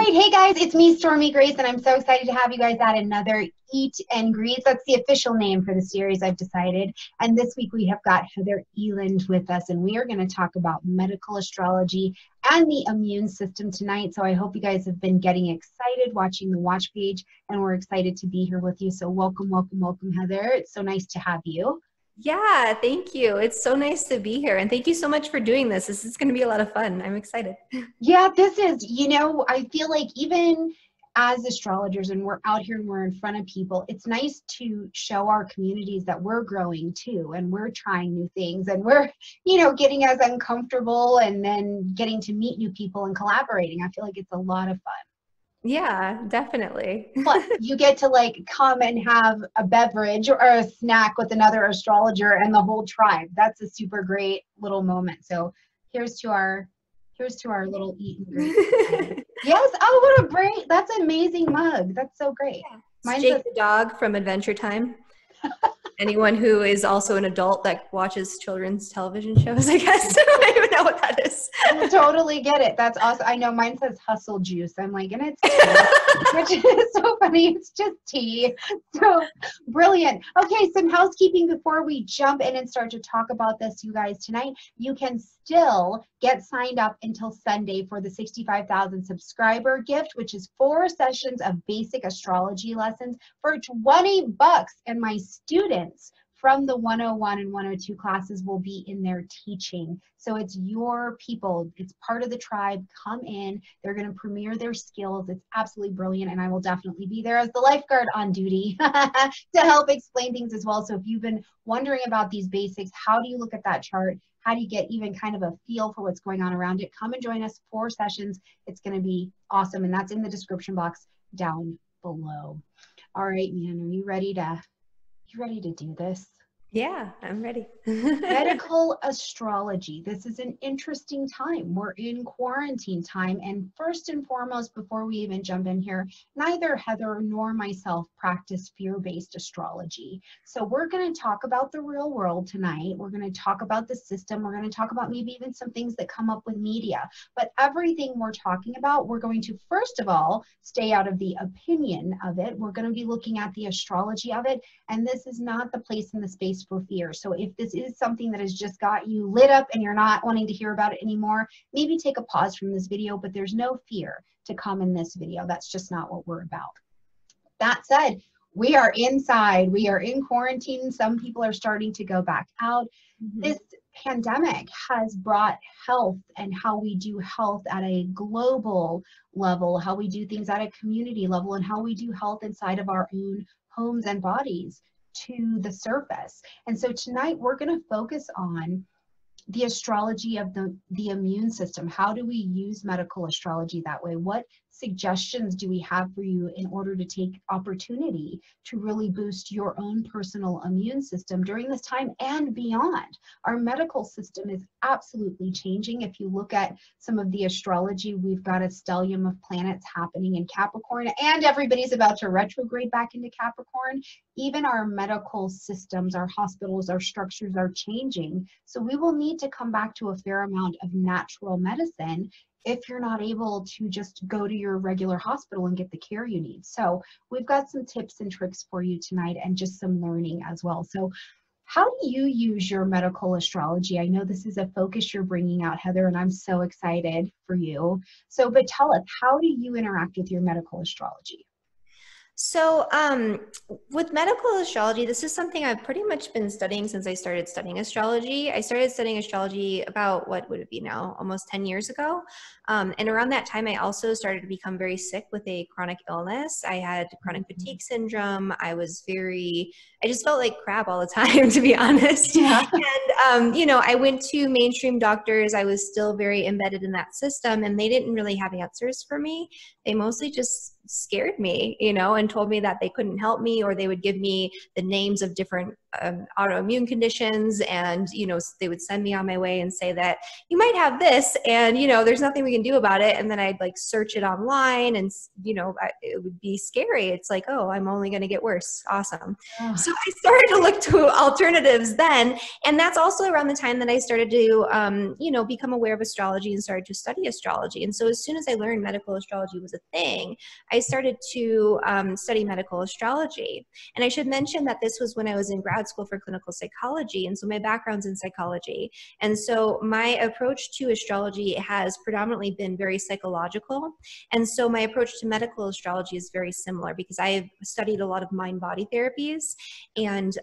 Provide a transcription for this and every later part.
right, hey guys, it's me, Stormy Grace, and I'm so excited to have you guys at another Eat and Greet. That's the official name for the series, I've decided. And this week we have got Heather Eland with us, and we are going to talk about medical astrology and the immune system tonight. So I hope you guys have been getting excited watching the watch page, and we're excited to be here with you. So welcome, welcome, welcome, Heather. It's so nice to have you. Yeah, thank you. It's so nice to be here. And thank you so much for doing this. This is going to be a lot of fun. I'm excited. Yeah, this is, I feel like even as astrologers and we're out here and we're in front of people, it's nice to show our communities that we're growing too, and we're trying new things, and we're, getting as uncomfortable and then getting to meet new people and collaborating. I feel like it's a lot of fun. Yeah, definitely. Plus, you get to come and have a beverage or a snack with another astrologer and the whole tribe. That's a super great little moment. So here's to our little eat and greet. Yes. Oh, that's an amazing mug. That's so great. Yeah. Mine's Jake the dog from Adventure Time. Anyone who is also an adult that watches children's television shows, I guess. I don't even know what that is. I totally get it. That's awesome. I know mine says hustle juice. I'm like, and it's tea, which is so funny. It's just tea. So brilliant. Okay, some housekeeping before we jump in and start to talk about this, you guys. Tonight, you can still get signed up until Sunday for the 65,000 subscriber gift, which is 4 sessions of basic astrology lessons for $20. And my students from the 101 and 102 classes will be in there teaching. So it's your people. It's part of the tribe. Come in. They're going to premiere their skills. It's absolutely brilliant. And I will definitely be there as the lifeguard on duty to help explain things as well. So if you've been wondering about these basics, how do you look at that chart? How do you get even kind of a feel for what's going on around it? Come and join us. 4 sessions. It's going to be awesome. And that's in the description box down below. All right, man. Are you ready to do this? Yeah, I'm ready. Medical astrology. This is an interesting time. We're in quarantine time. And first and foremost, before we even jump in here, neither Heather nor myself practice fear-based astrology. So we're going to talk about the real world tonight. We're going to talk about the system. We're going to talk about maybe even some things that come up with media. But everything we're talking about, we're going to, first of all, stay out of the opinion of it. We're going to be looking at the astrology of it. And this is not the place in the space for fear. So if this is something that has just got you lit up and you're not wanting to hear about it anymore, maybe take a pause from this video, but there's no fear to come in this video. That's just not what we're about. That said, we are inside. We are in quarantine. Some people are starting to go back out. This pandemic has brought health and how we do health at a global level, how we do things at a community level, and how we do health inside of our own homes and bodies to the surface. And so tonight we're going to focus on the astrology of the immune system. How do we use medical astrology that way? What suggestions do we have for you in order to take opportunity to really boost your own personal immune system during this time and beyond? Our medical system is absolutely changing. If you look at some of the astrology, we've got a stellium of planets happening in Capricorn, and everybody's about to retrograde back into Capricorn. Even our medical systems, our hospitals, our structures are changing. So we will need to come back to a fair amount of natural medicine if you're not able to just go to your regular hospital and get the care you need. So we've got some tips and tricks for you tonight and just some learning as well. So how do you use your medical astrology? I know this is a focus you're bringing out, Heather, and I'm so excited for you. So, but tell us, how do you interact with your medical astrology? So with medical astrology, this is something I've pretty much been studying since I started studying astrology. I started studying astrology about, what would it be now, almost 10 years ago. And around that time, I also started to become very sick with a chronic illness. I had chronic fatigue syndrome. I just felt like crap all the time, to be honest. Yeah. And, I went to mainstream doctors. I was still very embedded in that system, and they didn't really have answers for me. They mostly just scared me, and told me that they couldn't help me, or they would give me the names of different autoimmune conditions, and, you know, they would send me on my way and say that you might have this, and, you know, there's nothing we can do about it. And then I'd like search it online, and, you know, it would be scary. It's like, oh, I'm only going to get worse. Awesome. Oh. So I started to look to alternatives then. And that's also around the time that I started to, you know, become aware of astrology and started to study astrology. And so as soon as I learned medical astrology was a thing, I started to study medical astrology. And I should mention that this was when I was in grad school for clinical psychology. And so my background's in psychology. And so my approach to astrology has predominantly been very psychological. And so my approach to medical astrology is very similar, because I've studied a lot of mind-body therapies. And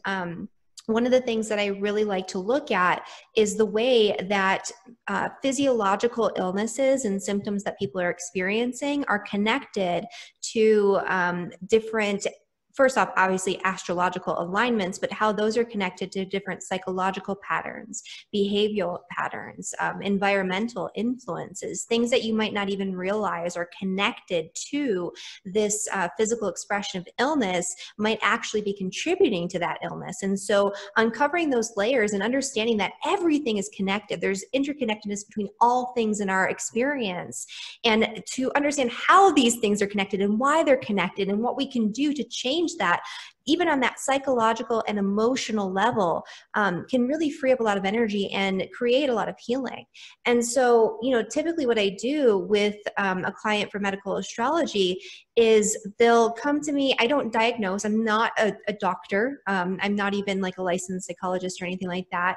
one of the things that I really like to look at is the way that physiological illnesses and symptoms that people are experiencing are connected to different, first off, obviously astrological alignments, but how those are connected to different psychological patterns, behavioral patterns, environmental influences, things that you might not even realize are connected to this physical expression of illness might actually be contributing to that illness. And so uncovering those layers and understanding that everything is connected, there's interconnectedness between all things in our experience, and to understand how these things are connected and why they're connected and what we can do to change that, even on that psychological and emotional level, can really free up a lot of energy and create a lot of healing. And so, you know, typically what I do with a client for medical astrology is they'll come to me. I don't diagnose. I'm not a doctor. I'm not even like a licensed psychologist or anything like that.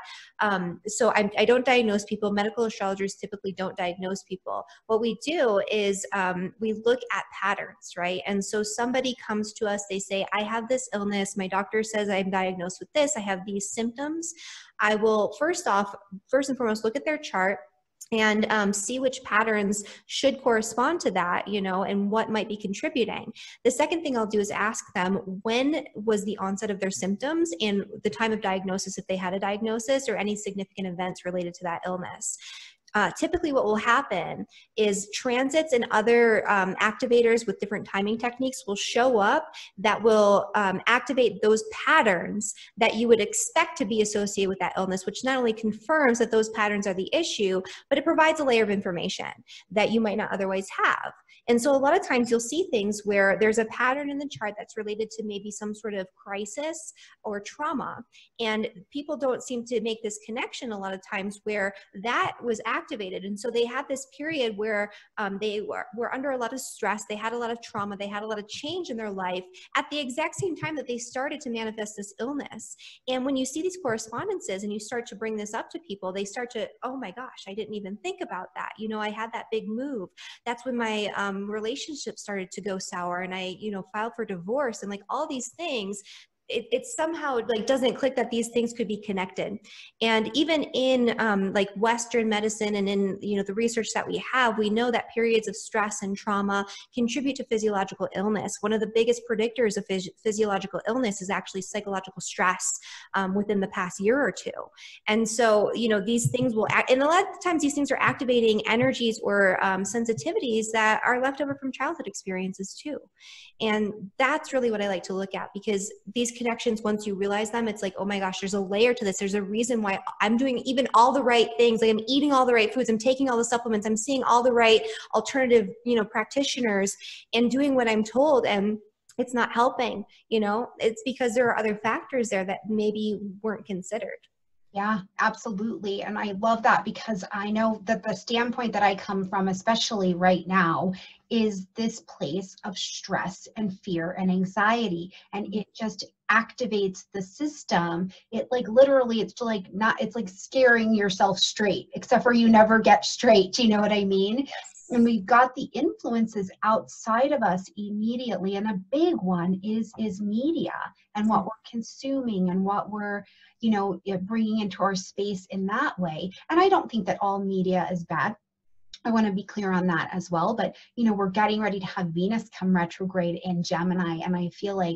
So I don't diagnose people. Medical astrologers typically don't diagnose people. What we do is we look at patterns, right? And so somebody comes to us, they say, I have this illness. My doctor says I'm diagnosed with this. I have these symptoms. I will first and foremost, look at their chart and see which patterns should correspond to that, you know, and what might be contributing. The second thing I'll do is ask them, when was the onset of their symptoms and the time of diagnosis, if they had a diagnosis, or any significant events related to that illness. Typically what will happen is transits and other activators with different timing techniques will show up that will activate those patterns that you would expect to be associated with that illness, which not only confirms that those patterns are the issue, but it provides a layer of information that you might not otherwise have. And so a lot of times you'll see things where there's a pattern in the chart that's related to maybe some sort of crisis or trauma. And people don't seem to make this connection a lot of times where that was activated. And so they had this period where they were under a lot of stress. They had a lot of trauma. They had a lot of change in their life at the exact same time that they started to manifest this illness. And when you see these correspondences and you start to bring this up to people, they start to, oh my gosh, I didn't even think about that. You know, I had that big move. That's when my relationship started to go sour, and I, you know, filed for divorce, and like all these things. It somehow like doesn't click that these things could be connected. And even in like Western medicine and in, you know, the research that we have, we know that periods of stress and trauma contribute to physiological illness. One of the biggest predictors of physiological illness is actually psychological stress within the past year or two. And so, you know, these things will act, and a lot of times these things are activating energies or sensitivities that are left over from childhood experiences too. And that's really what I like to look at, because these connections, once you realize them, it's like, oh my gosh, there's a layer to this. There's a reason why I'm doing even all the right things. Like I'm eating all the right foods. I'm taking all the supplements. I'm seeing all the right alternative, you know, practitioners and doing what I'm told. And it's not helping, you know, it's because there are other factors there that maybe weren't considered. Yeah, absolutely. And I love that, because I know that the standpoint that I come from, especially right now, is this place of stress and fear and anxiety. And it just activates the system. It like literally, it's like not, it's like scaring yourself straight, except for you never get straight. You know what I mean? And we've got the influences outside of us immediately. And a big one is media and what we're consuming and what we're, you know, bringing into our space in that way. And I don't think that all media is bad. I want to be clear on that as well. But, you know, we're getting ready to have Venus come retrograde in Gemini. And I feel like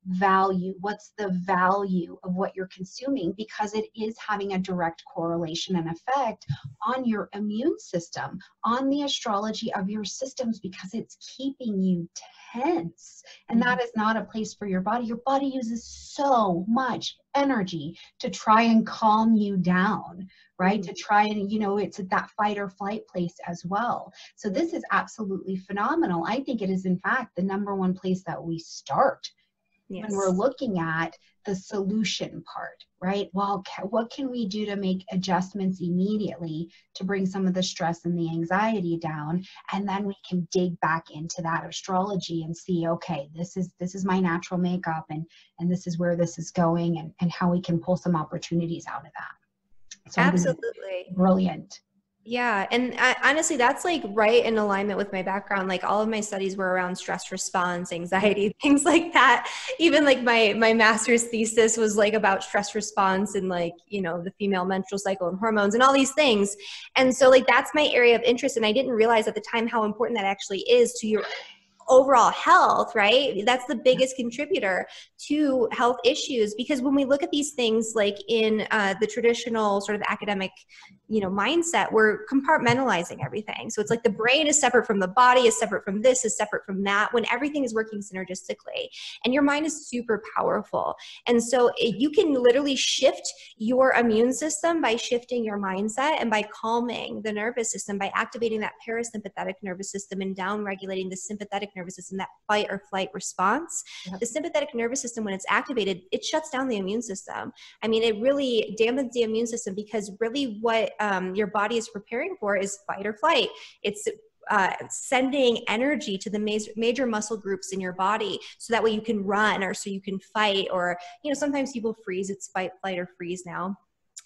value? What's the value of what you're consuming? Because it is having a direct correlation and effect on your immune system, on the astrology of your systems, because it's keeping you tense. And that is not a place for your body. Your body uses so much energy to try and calm you down, right? To try and, it's at that fight or flight place as well. So this is absolutely phenomenal. I think it is, in fact, the number one place that we start when we're looking at the solution part, right? Well, what can we do to make adjustments immediately to bring some of the stress and the anxiety down? And then we can dig back into that astrology and see, okay, this is my natural makeup, and this is where this is going, and how we can pull some opportunities out of that. So absolutely brilliant. Yeah. And honestly, that's like right in alignment with my background. Like all of my studies were around stress response, anxiety, things like that. Even like my master's thesis was like about stress response and like, the female menstrual cycle and hormones and all these things. And so like, that's my area of interest. And I didn't realize at the time how important that actually is to your overall health, right? That's the biggest contributor to health issues, because when we look at these things like in the traditional sort of academic, mindset, we're compartmentalizing everything. So it's like the brain is separate from the body, is separate from this, is separate from that, when everything is working synergistically. And your mind is super powerful. And so you can literally shift your immune system by shifting your mindset and by calming the nervous system, by activating that parasympathetic nervous system and down-regulating the sympathetic nervous system, that fight or flight response. Yep. The sympathetic nervous system, when it's activated, it shuts down the immune system. I mean, it really dampens the immune system, because really what your body is preparing for is fight or flight. It's sending energy to the major muscle groups in your body, so that way you can run, or so you can fight, or, sometimes people freeze. It's fight, flight, or freeze now.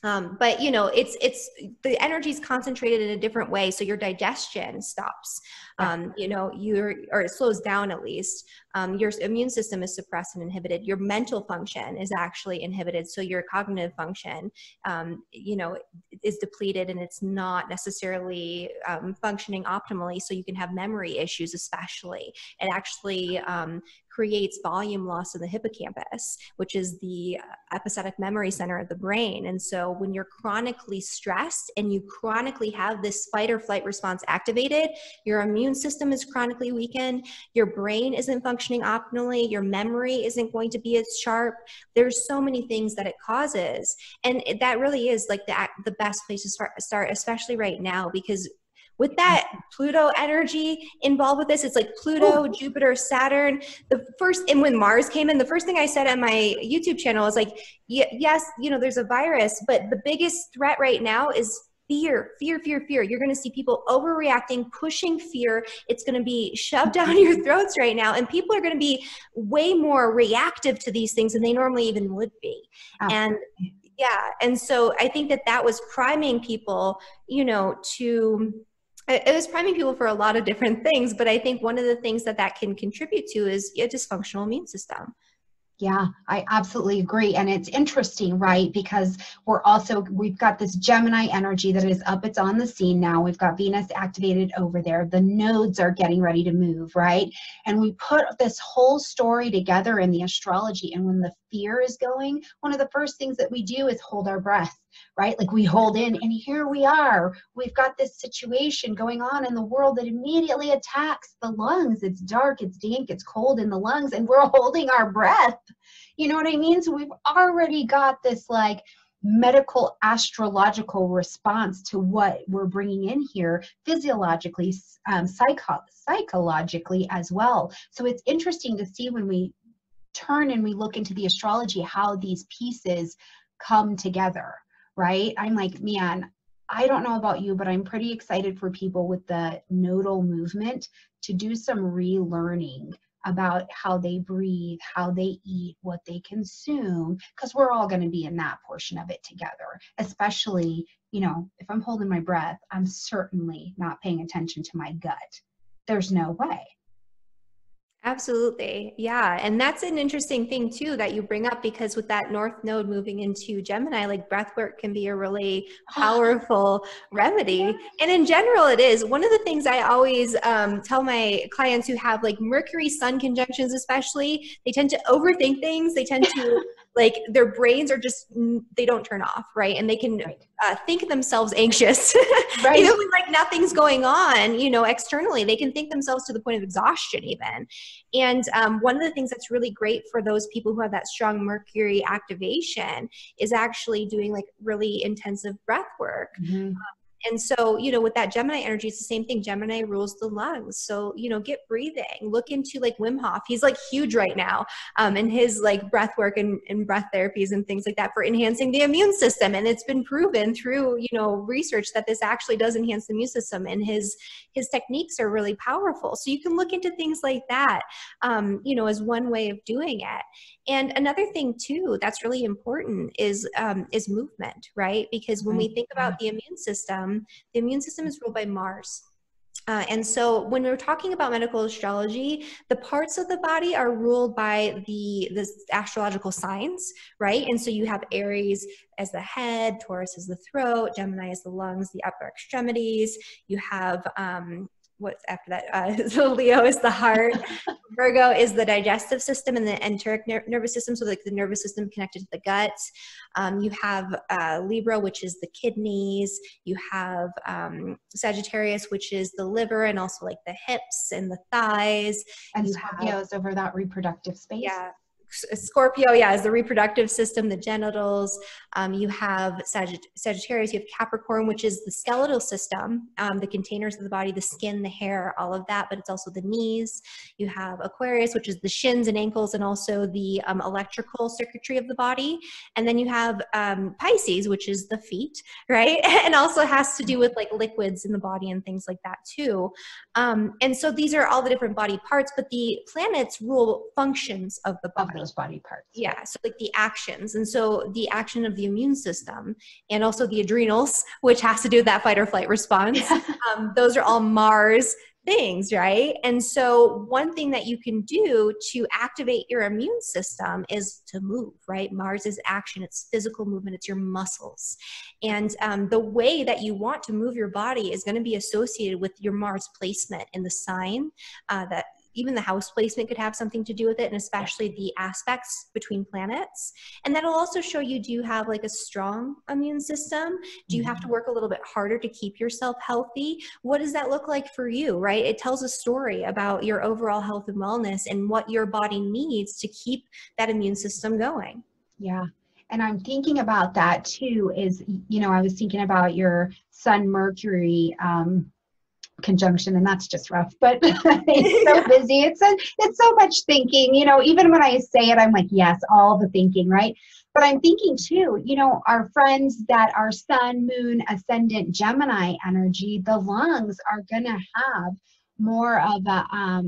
But it's the energy is concentrated in a different way. So your digestion stops, or it slows down at least. Your immune system is suppressed and inhibited. Your mental function is actually inhibited. So your cognitive function, is depleted, and it's not necessarily functioning optimally. So you can have memory issues, especially. It actually creates volume loss in the hippocampus, which is the episodic memory center of the brain. And so when you're chronically stressed and you chronically have this fight or flight response activated, your immune system is chronically weakened, your brain isn't functioning optimally, your memory isn't going to be as sharp. There's so many things that it causes. And that really is like the best place to start, especially right now, because with that Pluto energy involved with this, it's like Pluto, Jupiter, Saturn. And when Mars came in, the first thing I said on my YouTube channel was like, yes, there's a virus, but the biggest threat right now is fear, fear, fear, fear. You're going to see people overreacting, pushing fear. It's going to be shoved down your throats right now. And people are going to be way more reactive to these things than they normally even would be. And yeah. And so I think that was priming people, it was priming people for a lot of different things, but I think one of the things that can contribute to is a dysfunctional immune system. Yeah, I absolutely agree. And it's interesting, right? Because we've got this Gemini energy that is up, it's on the scene now. We've got Venus activated over there. The nodes are getting ready to move, right? And we put this whole story together in the astrology. And when the fear is going, one of the first things that we do is hold our breath, right? Like we hold in, and here we are. We've got this situation going on in the world that immediately attacks the lungs. It's dark, it's dank, it's cold in the lungs, and we're holding our breath. You know what I mean? So we've already got this like medical astrological response to what we're bringing in here physiologically, psychologically as well. So it's interesting to see when we turn and we look into the astrology, how these pieces come together, right? I'm like, man, I don't know about you, but I'm pretty excited for people with the nodal movement to do some relearning about how they breathe, how they eat, what they consume, because we're all going to be in that portion of it together. Especially, if I'm holding my breath, I'm certainly not paying attention to my gut. There's no way. Absolutely. Yeah. And that's an interesting thing too that you bring up, because with that North Node moving into Gemini, like breath work can be a really powerful remedy. And in general, it is. One of the things I always tell my clients who have like Mercury Sun conjunctions, especially, they tend to overthink things. They tend to like, their brains are just, they don't turn off, right? And they can think themselves anxious, Right. even when like nothing's going on, you know, externally. They can think themselves to the point of exhaustion even. And one of the things that's really great for those people who have that strong Mercury activation is actually doing like really intensive breath work. Mm-hmm. And so, you know, with that Gemini energy, it's the same thing. Gemini rules the lungs. So, you know, get breathing, look into like Wim Hof. He's like huge right now in his like breath work and breath therapies and things like that for enhancing the immune system. And it's been proven through, you know, research that this actually does enhance the immune system, and his techniques are really powerful. So you can look into things like that, you know, as one way of doing it. And another thing too, that's really important is movement, right? Because when we think about the immune system is ruled by Mars. And so when we're talking about medical astrology, the parts of the body are ruled by the astrological signs, right? And so you have Aries as the head, Taurus as the throat, Gemini as the lungs, the upper extremities. You have, what's after that? So Leo is the heart. Virgo is the digestive system and the enteric nervous system, so like the nervous system connected to the gut. You have Libra, which is the kidneys. You have Sagittarius, which is the liver and also like the hips and the thighs. And Scorpio's over that reproductive space. Yeah. Scorpio, yeah, is the reproductive system, the genitals. You have Sagittarius, you have Capricorn, which is the skeletal system, the containers of the body, the skin, the hair, all of that, but it's also the knees. You have Aquarius, which is the shins and ankles, and also the electrical circuitry of the body. And then you have Pisces, which is the feet, right? And also has to do with like liquids in the body and things like that too. And so these are all the different body parts, but the planets rule functions of the body. Those body parts. Yeah, so like the actions. And so the action of the immune system and also the adrenals, which has to do with that fight or flight response. Those are all Mars things, right? And so one thing that you can do to activate your immune system is to move, right? Mars is action, it's physical movement, it's your muscles. And the way that you want to move your body is going to be associated with your Mars placement in the sign that even the house placement could have something to do with it, and especially the aspects between planets. And that'll also show you, do you have like a strong immune system? Do you have to work a little bit harder to keep yourself healthy? What does that look like for you, right? It tells a story about your overall health and wellness and what your body needs to keep that immune system going. Yeah. And I'm thinking about that too, is, you know, I was thinking about your Sun Mercury conjunction, and that's just rough, but it's so busy. It's so much thinking, you know, even when I say it, I'm like, yes, all the thinking, right? But I'm thinking too, you know, our friends that are Sun, Moon, Ascendant, Gemini energy, the lungs are going to have more of a,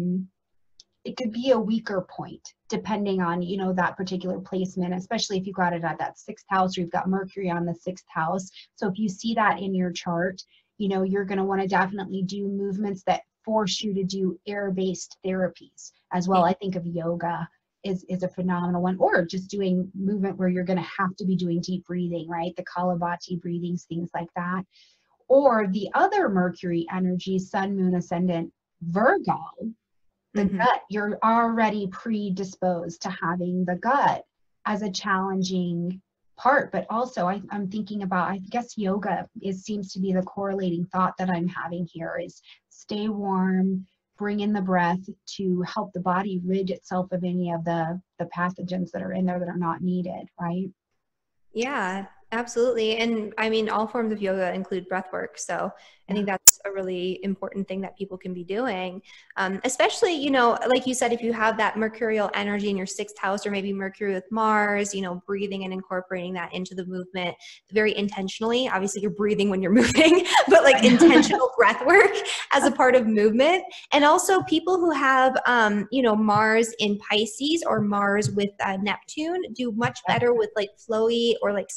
it could be a weaker point depending on, you know, that particular placement, especially if you got it at that 6th house or you've got Mercury on the 6th house. So if you see that in your chart, you know, you're going to want to definitely do movements that force you to do air-based therapies as well. I think of yoga is a phenomenal one, or just doing movement where you're going to have to be doing deep breathing, right? The Kapalabhati breathings, things like that. Or the other Mercury energy, Sun, Moon, Ascendant, Virgo, the gut, you're already predisposed to having the gut as a challenging part. But also I'm thinking about, I guess yoga seems to be the correlating thought that I'm having here, is stay warm, bring in the breath to help the body rid itself of any of the pathogens that are in there that are not needed, right? Yeah, absolutely. And I mean, all forms of yoga include breath work. So I think that's a really important thing that people can be doing. Especially, you know, like you said, if you have that mercurial energy in your 6th house, or maybe Mercury with Mars, you know, breathing and incorporating that into the movement very intentionally. Obviously you're breathing when you're moving, but like intentional breath work as a part of movement. And also people who have, you know, Mars in Pisces or Mars with Neptune do much better with like flowy or like spiritual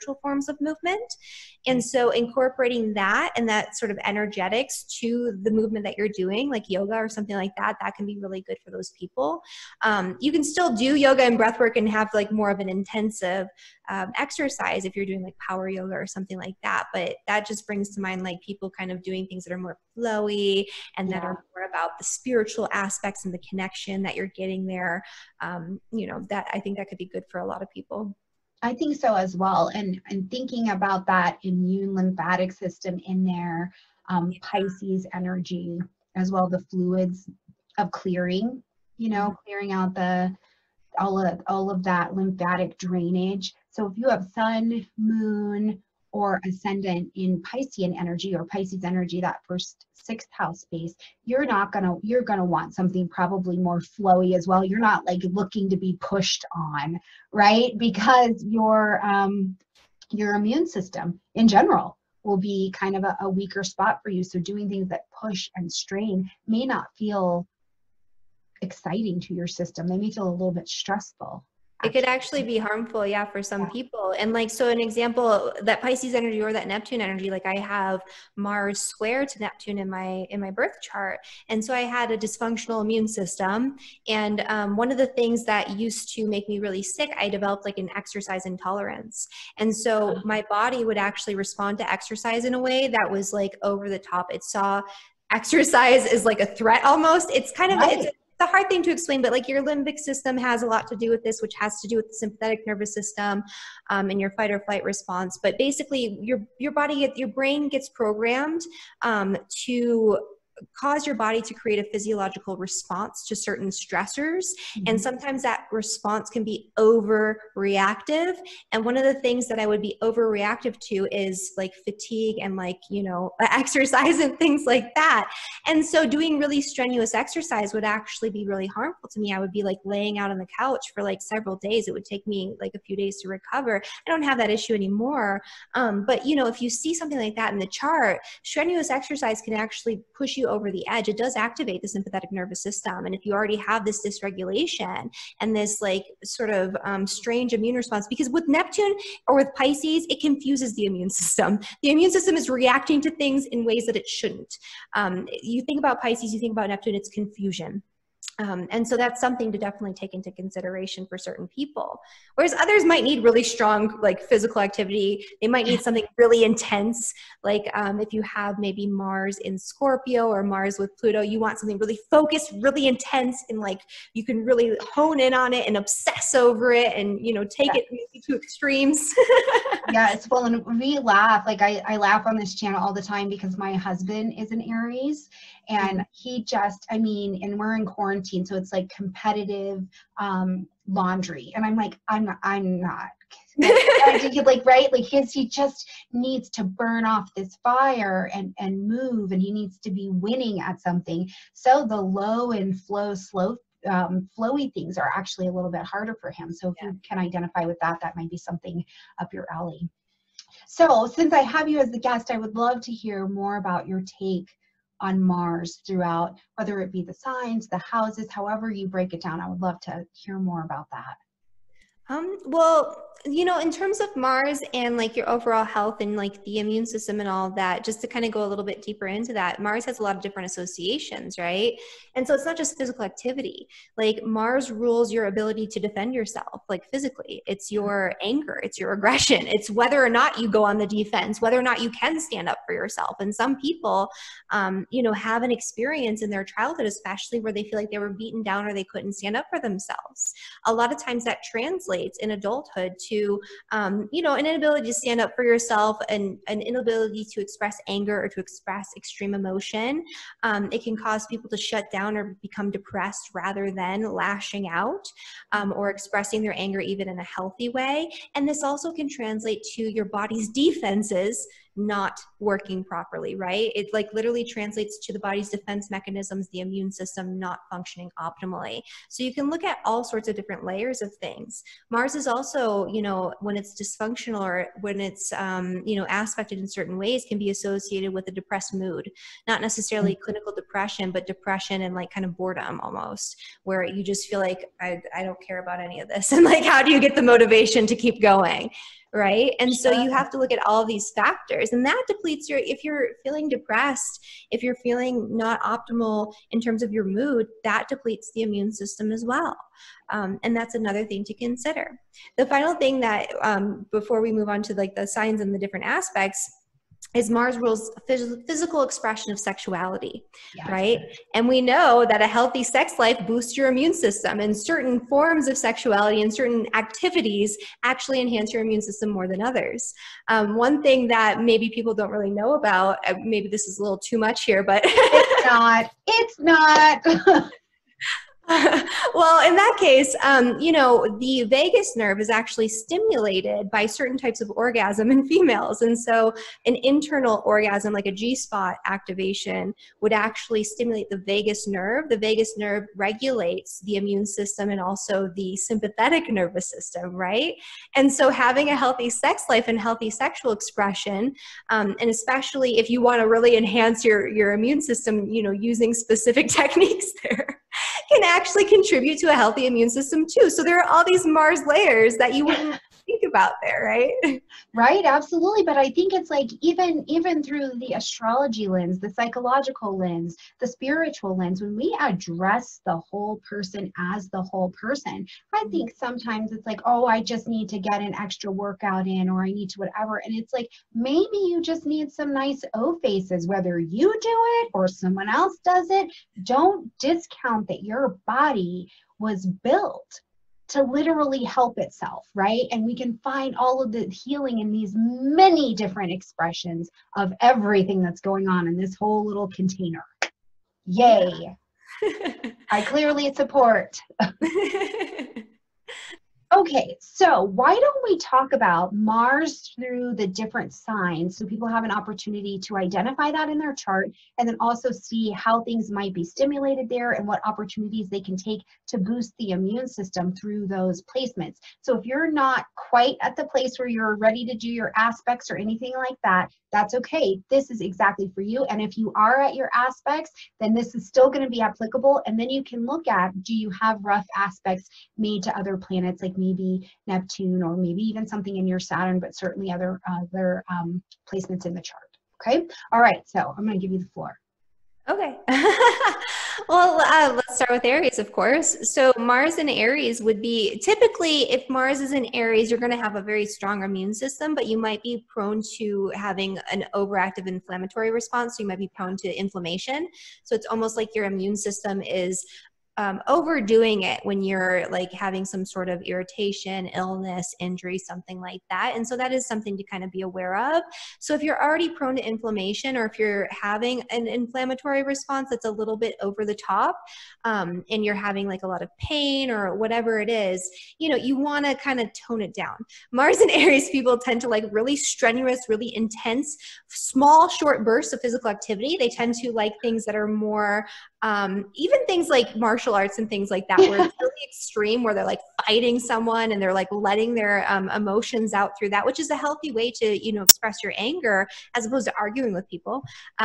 spiritual forms of movement. And so incorporating that and that sort of energetics to the movement that you're doing, like yoga or something like that, that can be really good for those people. You can still do yoga and breath work and have like more of an intensive exercise if you're doing like power yoga or something like that. But that just brings to mind like people kind of doing things that are more flowy and that are more about the spiritual aspects and the connection that you're getting there. You know, that I think that could be good for a lot of people. I think so as well. And thinking about that immune lymphatic system in there, Pisces energy, as well, the fluids of clearing, you know, clearing out all of that lymphatic drainage. So if you have sun, moon, or ascendant in Piscean energy or Pisces energy, that first 6th house space, you're gonna want something probably more flowy as well. You're not like looking to be pushed on, right? Because your immune system in general will be kind of a weaker spot for you. So doing things that push and strain may not feel exciting to your system. They may feel a little bit stressful. It could actually be harmful, yeah, for some people. And like, so an example, that Pisces energy or that Neptune energy, like I have Mars square to Neptune in my birth chart. And so I had a dysfunctional immune system. And one of the things that used to make me really sick, I developed like an exercise intolerance. And so my body would actually respond to exercise in a way that was like over the top. It saw exercise as like a threat almost. It's kind of, it's a hard thing to explain, but like your limbic system has a lot to do with this, which has to do with the sympathetic nervous system and your fight or flight response. But basically your body, your brain gets programmed to cause your body to create a physiological response to certain stressors. And sometimes that response can be overreactive. And one of the things that I would be overreactive to is like fatigue and like, you know, exercise and things like that. And so doing really strenuous exercise would actually be really harmful to me. I would be like laying out on the couch for like several days. It would take me like a few days to recover. I don't have that issue anymore. But you know, if you see something like that in the chart, strenuous exercise can actually push you over the edge. It does activate the sympathetic nervous system. And if you already have this dysregulation and this like sort of strange immune response, because with Neptune or with Pisces, it confuses the immune system. The immune system is reacting to things in ways that it shouldn't. You think about Pisces, you think about Neptune, it's confusion. And so that's something to definitely take into consideration for certain people. Whereas others might need really strong, like physical activity. They might need something really intense. Like if you have maybe Mars in Scorpio or Mars with Pluto, you want something really focused, really intense, and like you can really hone in on it and obsess over it and, you know, take it to extremes. Yes, well, and we laugh, like I laugh on this channel all the time because my husband is an Aries and he just, I mean, and we're in quarantine, so it's like competitive laundry. And I'm like, I'm not. Like, right? Like he just needs to burn off this fire and move, and he needs to be winning at something. So the low and flowy things are actually a little bit harder for him. So if you can identify with that, that might be something up your alley. So since I have you as the guest, I would love to hear more about your take on Mars throughout, whether it be the signs, the houses, however you break it down. I would love to hear more about that. Well, you know, in terms of Mars and like your overall health and like the immune system and all that, just to kind of go a little bit deeper into that, Mars has a lot of different associations, right? And so it's not just physical activity. Like Mars rules your ability to defend yourself, like physically. It's your anger, it's your aggression, it's whether or not you go on the defense, whether or not you can stand up for yourself. And some people, you know, have an experience in their childhood, especially where they feel like they were beaten down or they couldn't stand up for themselves. A lot of times that translates in adulthood to, you know, an inability to stand up for yourself and an inability to express anger or to express extreme emotion. It can cause people to shut down or become depressed rather than lashing out or expressing their anger even in a healthy way. And this also can translate to your body's defenses not working properly, right? It like literally translates to the body's defense mechanisms, the immune system not functioning optimally. So you can look at all sorts of different layers of things. Mars is also, you know, when it's dysfunctional or when it's, you know, aspected in certain ways, can be associated with a depressed mood, not necessarily clinical depression, but depression and like kind of boredom almost, where you just feel like, I don't care about any of this. And like, how do you get the motivation to keep going? right? And so Sure. you have to look at all these factors, and that depletes your, if you're feeling depressed, if you're feeling not optimal in terms of your mood, that depletes the immune system as well. And that's another thing to consider. The final thing that, before we move on to like the signs and the different aspects, is Mars rules physical expression of sexuality, Yes. right? And we know that a healthy sex life boosts your immune system, and certain forms of sexuality and certain activities actually enhance your immune system more than others. One thing that maybe people don't really know about, maybe this is a little too much here, but It's not. well, in that case, you know, the vagus nerve is actually stimulated by certain types of orgasm in females. And so an internal orgasm, like a G-spot activation, would actually stimulate the vagus nerve. The vagus nerve regulates the immune system and also the sympathetic nervous system, right? And so having a healthy sex life and healthy sexual expression, and especially if you want to really enhance your immune system, you know, using specific techniques there, can actually contribute to a healthy immune system too. So there are all these Mars layers that you wouldn't think about there, right? Right, absolutely. But I think it's like even through the astrology lens, the psychological lens, the spiritual lens, when we address the whole person as the whole person, I think sometimes it's like, oh, I just need to get an extra workout in, or I need to whatever. And it's like, maybe you just need some nice O faces, whether you do it or someone else does it. Don't discount that your body was built to literally help itself, right? And we can find all of the healing in these many different expressions of everything that's going on in this whole little container. Yay. I clearly support. Okay, so why don't we talk about Mars through the different signs so people have an opportunity to identify that in their chart, and then also see how things might be stimulated there and what opportunities they can take to boost the immune system through those placements. So if you're not quite at the place where you're ready to do your aspects or anything like that, that's okay. This is exactly for you. And if you are at your aspects, then this is still going to be applicable. And then you can look at, do you have rough aspects made to other planets, like maybe Neptune, or maybe even something in your Saturn, but certainly other placements in the chart. Okay. All right. So I'm going to give you the floor. Okay. Well, let's start with Aries, of course. So Mars in Aries would be, typically, if Mars is in Aries, you're going to have a very strong immune system, but you might be prone to having an overactive inflammatory response. So you might be prone to inflammation. So it's almost like your immune system is overdoing it when you're like having some sort of irritation, illness, injury, something like that. And so that is something to kind of be aware of. So if you're already prone to inflammation, or if you're having an inflammatory response that's a little bit over the top, and you're having like a lot of pain or whatever it is, you know, you want to kind of tone it down. Mars and Aries people tend to like really strenuous, really intense, small, short bursts of physical activity. They tend to like things that are more, even things like martial arts and things like that, where it's really extreme, where they're like fighting someone and they're like letting their emotions out through that, which is a healthy way to, you know, express your anger as opposed to arguing with people.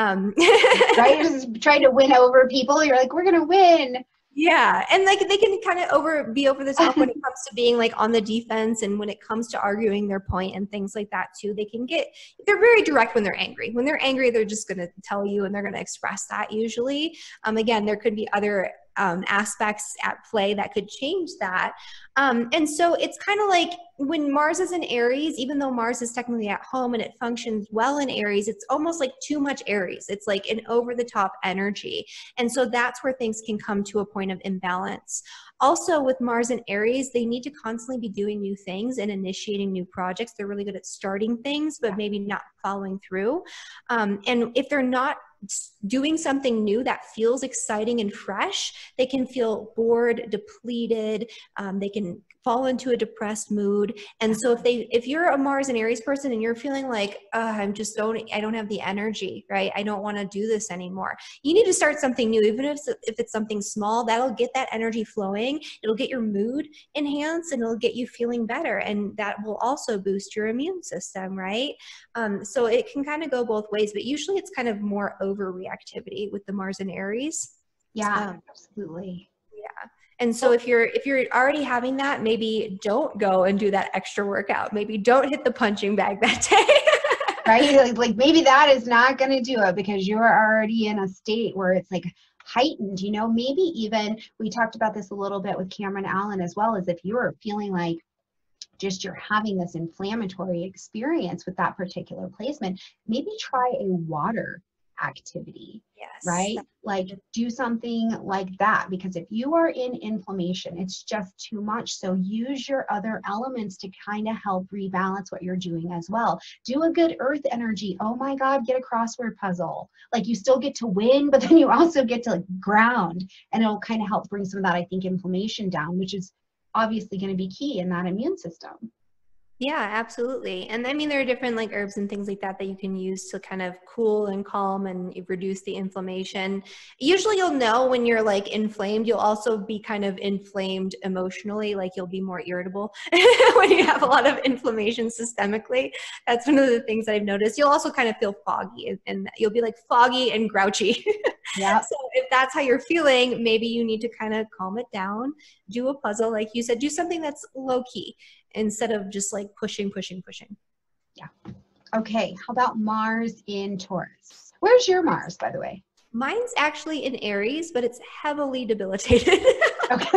Right? Just trying to win over people. You're like, we're going to win. Yeah, and like they can kind of be over the top when it comes to being like on the defense, and when it comes to arguing their point and things like that too. They're very direct when they're angry. When they're angry, they're just going to tell you, and they're going to express that usually. Again, there could be other aspects at play that could change that. And so it's kind of like when Mars is in Aries, even though Mars is technically at home and it functions well in Aries, it's almost like too much Aries. It's like an over the top energy. And so that's where things can come to a point of imbalance. Also with Mars in Aries, they need to constantly be doing new things and initiating new projects. They're really good at starting things, but maybe not following through. And if they're not doing something new that feels exciting and fresh, they can feel bored, depleted, they can fall into a depressed mood. And so if you're a Mars and Aries person and you're feeling like, I don't have the energy, right? I don't want to do this anymore. You need to start something new, even if it's something small. That'll get that energy flowing. It'll get your mood enhanced, and it'll get you feeling better. And that will also boost your immune system, right? So it can kind of go both ways, but usually it's kind of more overreactivity with the Mars and Aries. Yeah, absolutely. Yeah. And so if you're already having that, maybe don't go and do that extra workout. Maybe don't hit the punching bag that day. Right? Like maybe that is not going to do it because you're already in a state where it's like heightened, you know, maybe even we talked about this a little bit with Cameron Allen as well, as if you're feeling like just you're having this inflammatory experience with that particular placement, maybe try a water activity. Yes. Right? Like do something like that, because if you are in inflammation, it's just too much. So use your other elements to kind of help rebalance what you're doing as well. Do a good earth energy. Oh my God, get a crossword puzzle. Like you still get to win, but then you also get to like ground, and it'll kind of help bring some of that, I think, inflammation down, which is obviously going to be key in that immune system. Yeah, absolutely. And I mean, there are different like herbs and things like that that you can use to kind of cool and calm and reduce the inflammation. Usually you'll know when you're like inflamed. You'll also be kind of inflamed emotionally, like you'll be more irritable when you have a lot of inflammation systemically. That's one of the things that I've noticed. You'll also kind of feel foggy, and you'll be like foggy and grouchy. Yeah. So if that's how you're feeling, maybe you need to kind of calm it down, do a puzzle, like you said, do something that's low key, instead of just like pushing. Yeah. Okay. How about Mars in Taurus? Where's your Mars, by the way? Mine's actually in Aries, but it's heavily debilitated. Okay.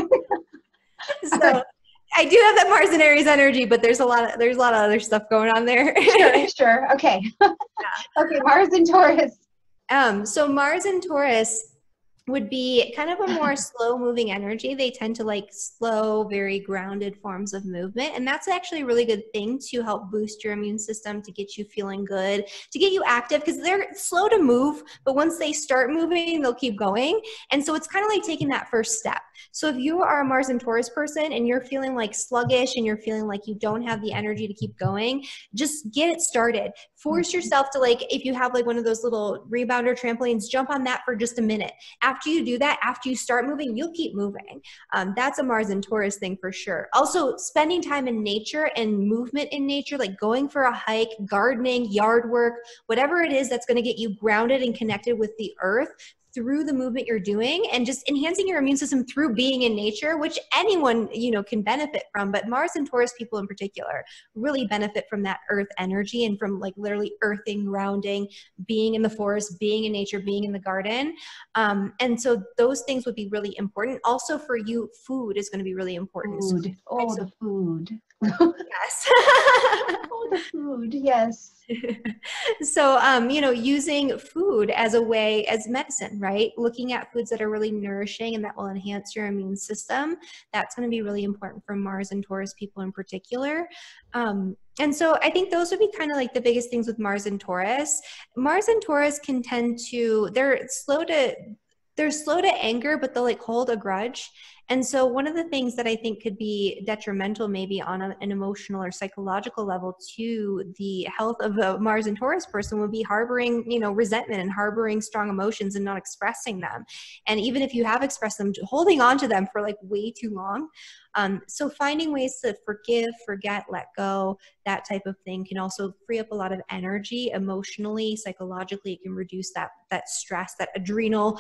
So I do have that Mars in Aries energy, but there's a lot of other stuff going on there. Sure. Okay. Okay. Mars in Taurus. So Mars in Taurus would be kind of a more slow moving energy. They tend to like slow, very grounded forms of movement. And that's actually a really good thing to help boost your immune system, to get you feeling good, to get you active, because they're slow to move, but once they start moving, they'll keep going. And so it's kind of like taking that first step. So if you are a Mars and Taurus person and you're feeling like sluggish and you're feeling like you don't have the energy to keep going, just get it started. Force yourself to, like, if you have like one of those little rebounder trampolines, jump on that for just a minute. After you do that, after you start moving, you'll keep moving. That's a Mars and Taurus thing for sure. Also, spending time in nature and movement in nature, like going for a hike, gardening, yard work, whatever it is that's going to get you grounded and connected with the earth through the movement you're doing, and just enhancing your immune system through being in nature, which anyone, you know, can benefit from. But Mars and Taurus people in particular really benefit from that earth energy and from like literally earthing, grounding, being in the forest, being in nature, being in the garden. And so those things would be really important. Also for you, food is going to be really important. Food. Oh, the food. Yes. Oh, the food. Yes. So, you know, using food as a way, as medicine, right? Looking at foods that are really nourishing and that will enhance your immune system. That's going to be really important for Mars and Taurus people in particular. And so I think those would be kind of like the biggest things with Mars and Taurus. Mars and Taurus can tend to, they're slow to anger, but they'll like hold a grudge. And so one of the things that I think could be detrimental maybe on an emotional or psychological level to the health of a Mars and Taurus person would be harboring, you know, resentment and harboring strong emotions and not expressing them. And even if you have expressed them, holding on to them for like way too long. So finding ways to forgive, forget, let go, that type of thing can also free up a lot of energy emotionally, psychologically. It can reduce that stress, that adrenal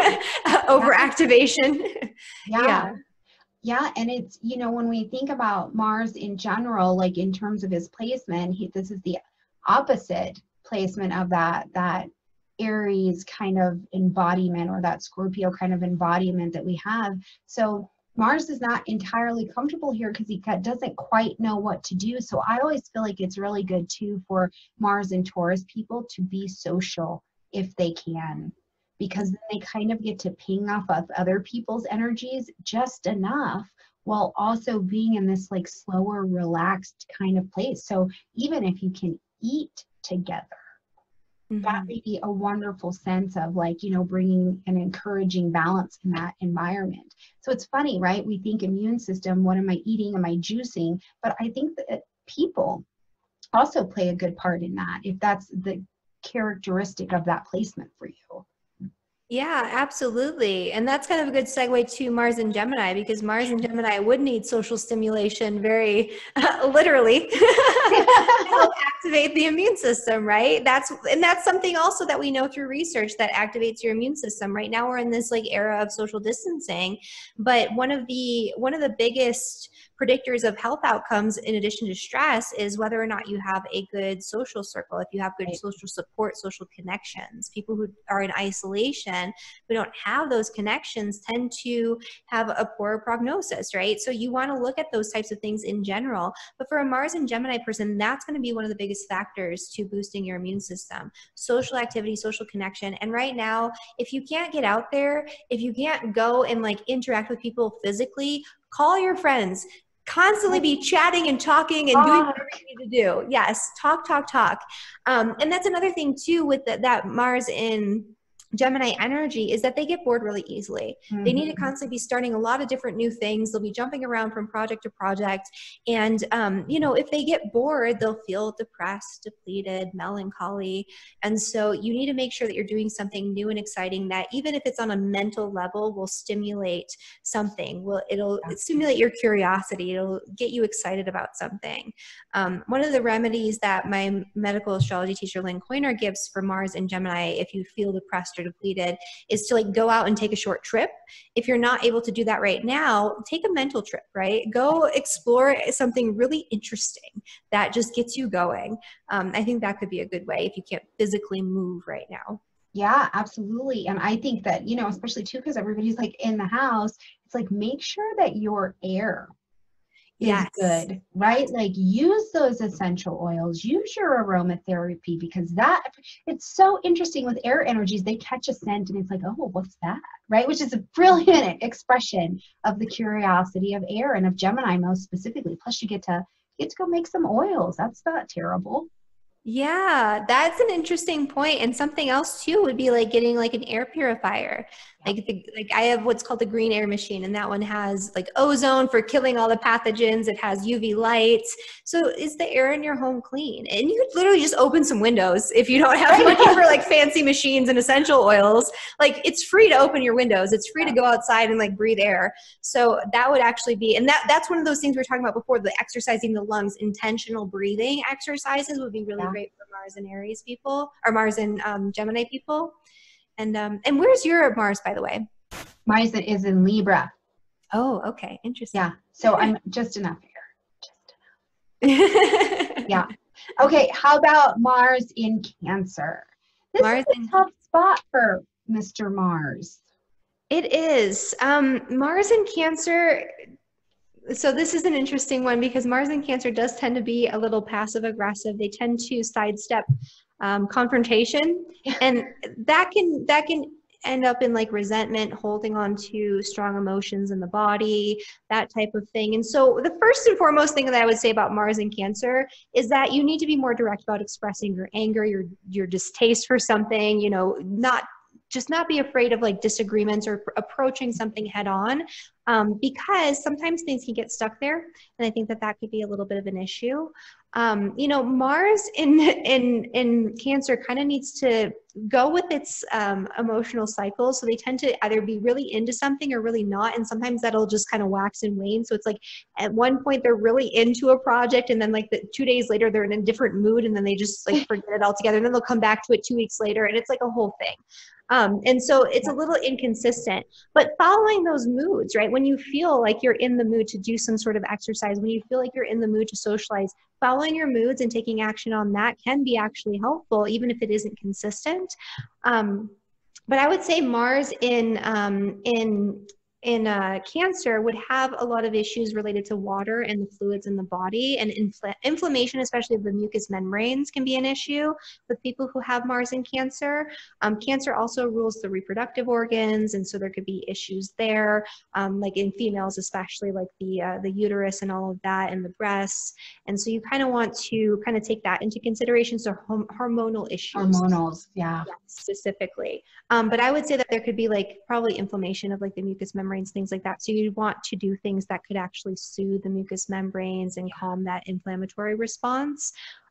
overactivation. Yeah. Yeah. And it's, you know, when we think about Mars in general, like in terms of his placement, this is the opposite placement of that Aries kind of embodiment, or that Scorpio kind of embodiment that we have. So Mars is not entirely comfortable here because he doesn't quite know what to do. So I always feel like it's really good too for Mars and Taurus people to be social if they can, because then they kind of get to ping off of other people's energies just enough while also being in this like slower, relaxed kind of place. So even if you can eat together, that may be a wonderful sense of like, you know, bringing an encouraging balance in that environment. So it's funny, right? We think immune system, what am I eating? Am I juicing? But I think that people also play a good part in that, if that's the characteristic of that placement for you. Yeah, absolutely. And that's kind of a good segue to Mars and Gemini, because Mars and Gemini would need social stimulation very literally to help activate the immune system, right? That's something also that we know through research that activates your immune system. Right now we're in this like era of social distancing, but one of the biggest predictors of health outcomes in addition to stress is whether or not you have a good social circle, if you have good Right. social support, social connections. People who are in isolation, who don't have those connections, tend to have a poorer prognosis, right? So you want to look at those types of things in general. But for a Mars and Gemini person, that's going to be one of the biggest factors to boosting your immune system. Social activity, social connection. And right now, if you can't get out there, if you can't go and like interact with people physically, call your friends, constantly be chatting and talking and doing whatever you need to do. Yes, talk, talk, talk. And that's another thing too with that Mars in Gemini energy is that they get bored really easily. They need to constantly be starting a lot of different new things. They'll be jumping around from project to project. And, if they get bored, they'll feel depressed, depleted, melancholy. And so you need to make sure that you're doing something new and exciting that even if it's on a mental level will stimulate something. It'll stimulate your curiosity. It'll get you excited about something. One of the remedies that my medical astrology teacher, Lynn Coiner, gives for Mars and Gemini, if you feel depressed or depleted, is to like go out and take a short trip. If you're not able to do that right now, take a mental trip, right? Go explore something really interesting that just gets you going. I think that could be a good way if you can't physically move right now. Yeah, absolutely. And I think that, especially too, because everybody's like in the house, it's like make sure that your air is Yes. good, right? Like use those essential oils, use your aromatherapy because it's so interesting with air energies. They catch a scent and it's like, oh, what's that? Right? Which is a brilliant expression of the curiosity of air and of Gemini most specifically. Plus you get to go make some oils. That's not terrible. Yeah, that's an interesting point. And something else too would be like getting like an air purifier. Like I have what's called the green air machine, and that one has like ozone for killing all the pathogens. It has UV lights. So is the air in your home clean? And you could literally just open some windows if you don't have money for like fancy machines and essential oils. Like it's free to open your windows. It's free to go outside and like breathe air. So that would actually be, and that's one of those things we were talking about before, the exercising the lungs, intentional breathing exercises would be really great for Mars and Aries people, or Mars and Gemini people. And where's your Mars, by the way? Mine is in Libra. Oh, okay. Interesting. Yeah. So I'm just enough here. Yeah. Okay. How about Mars in Cancer? This Mars is a tough spot for Mr. Mars. It is. Mars in Cancer. So this is an interesting one because Mars in Cancer does tend to be a little passive aggressive. They tend to sidestep confrontation, and that can end up in like resentment, holding on to strong emotions in the body, that type of thing. And so the first and foremost thing that I would say about Mars in Cancer is that you need to be more direct about expressing your anger, your distaste for something, not be afraid of like disagreements or approaching something head on, because sometimes things can get stuck there, and I think that could be a little bit of an issue. Mars in Cancer kind of needs to go with its emotional cycle, so they tend to either be really into something or really not, and sometimes that'll just kind of wax and wane. So it's like at one point they're really into a project, and then like 2 days later they're in a different mood, and then they just like forget it altogether, and then they'll come back to it 2 weeks later, and it's like a whole thing. And so it's a little inconsistent, but following those moods, right? When you feel like you're in the mood to do some sort of exercise, when you feel like you're in the mood to socialize, following your moods and taking action on that can be actually helpful, even if it isn't consistent. But I would say Mars in Cancer would have a lot of issues related to water and the fluids in the body, and inflammation, especially of the mucous membranes, can be an issue with people who have Mars in Cancer. Cancer also rules the reproductive organs, and so there could be issues there, like in females, especially like the uterus and all of that, and the breasts. And so you kind of want to kind of take that into consideration. So hormonal issues. Hormonals, yeah. Specifically. But I would say that there could be like probably inflammation of like the mucous membranes, things like that. So you'd want to do things that could actually soothe the mucous membranes and calm that inflammatory response.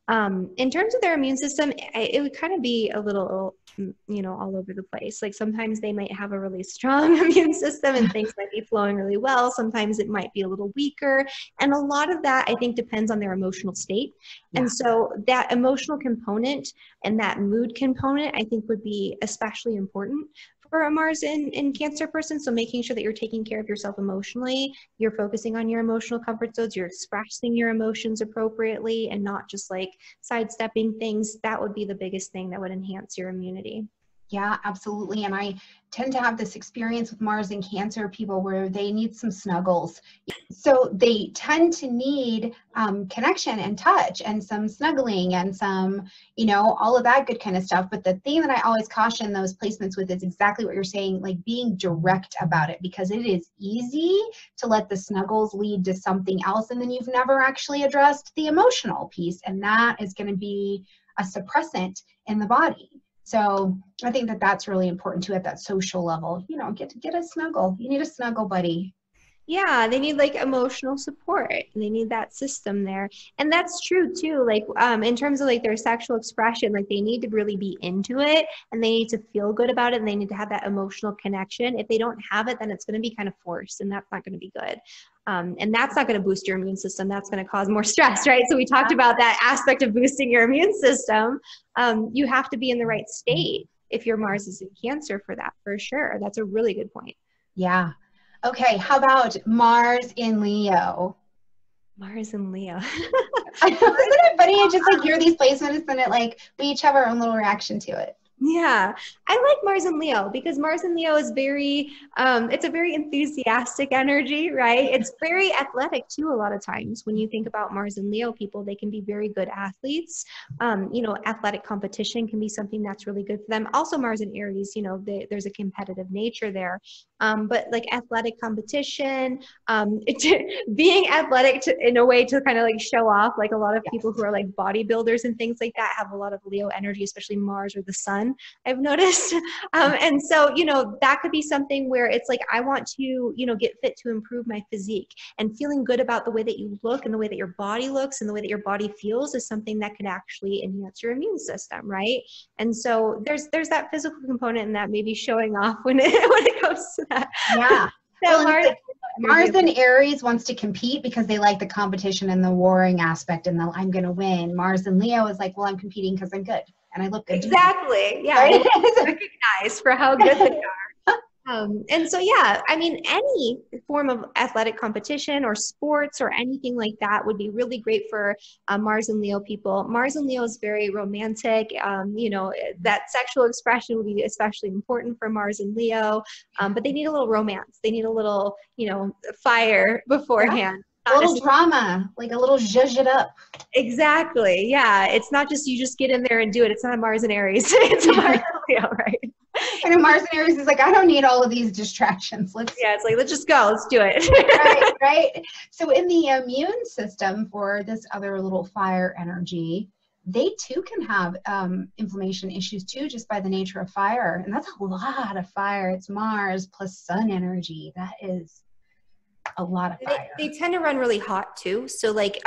In terms of their immune system, it would kind of be a little, all over the place. Like sometimes they might have a really strong immune system and things might be flowing really well. Sometimes it might be a little weaker. And a lot of that, I think, depends on their emotional state. Yeah. And so that emotional component and that mood component, I think, would be especially important for a Mars in Cancer person. So making sure that you're taking care of yourself emotionally, you're focusing on your emotional comfort zones, you're expressing your emotions appropriately and not just like sidestepping things. That would be the biggest thing that would enhance your immunity. Yeah, absolutely. And I tend to have this experience with Mars and Cancer people where they need some snuggles. So they tend to need connection and touch and some snuggling and some, all of that good kind of stuff. But the thing that I always caution those placements with is exactly what you're saying, like being direct about it, because it is easy to let the snuggles lead to something else. And then you've never actually addressed the emotional piece. And that is going to be a suppressant in the body. So I think that that's really important too at that social level. Get a snuggle. You need a snuggle buddy. Yeah, they need like emotional support. They need that system there. And that's true too. Like in terms of like their sexual expression, like they need to really be into it and they need to feel good about it and they need to have that emotional connection. If they don't have it, then it's going to be kind of forced and that's not going to be good. And that's not going to boost your immune system. That's going to cause more stress, right? So we talked about that aspect of boosting your immune system. You have to be in the right state if your Mars is in Cancer for that, for sure. That's a really good point. Yeah. Okay, how about Mars in Leo? Mars and Leo. Isn't it funny? I just like hear these placements and it like we each have our own little reaction to it. Yeah, I like Mars and Leo because Mars and Leo is very, it's a very enthusiastic energy, right? It's very athletic too. A lot of times when you think about Mars and Leo people, they can be very good athletes. Athletic competition can be something that's really good for them. Also Mars and Aries, there's a competitive nature there. But like athletic competition, being athletic in a way to kind of like show off, like a lot of people who are like bodybuilders and things like that have a lot of Leo energy, especially Mars or the sun, I've noticed. And so, that could be something where it's like, I want to, get fit to improve my physique, and feeling good about the way that you look and the way that your body looks and the way that your body feels is something that could actually enhance your immune system. Right. And so there's that physical component in that, maybe showing off when it comes to that. Yeah. So Mars and Aries wants to compete because they like the competition and the warring aspect and the I'm going to win. Mars and Leo is like, well, I'm competing because I'm good and I look good. Exactly. Yeah. Right? Recognized for how good they are. And so, yeah, I mean, any form of athletic competition or sports or anything like that would be really great for Mars and Leo people. Mars and Leo is very romantic. That sexual expression would be especially important for Mars and Leo, but they need a little romance. They need a little, fire beforehand. Yeah. A little drama, like a little zhuzh it up. Exactly. Yeah. It's not just you just get in there and do it. It's not a Mars and Aries. It's a Mars and Leo, right? And Mars and Aries is like, I don't need all of these distractions. It's like, let's just go. Let's do it. right. So in the immune system for this other little fire energy, they too can have inflammation issues too, just by the nature of fire. And that's a lot of fire. It's Mars plus sun energy. That is a lot of fire. They tend to run really hot too. So like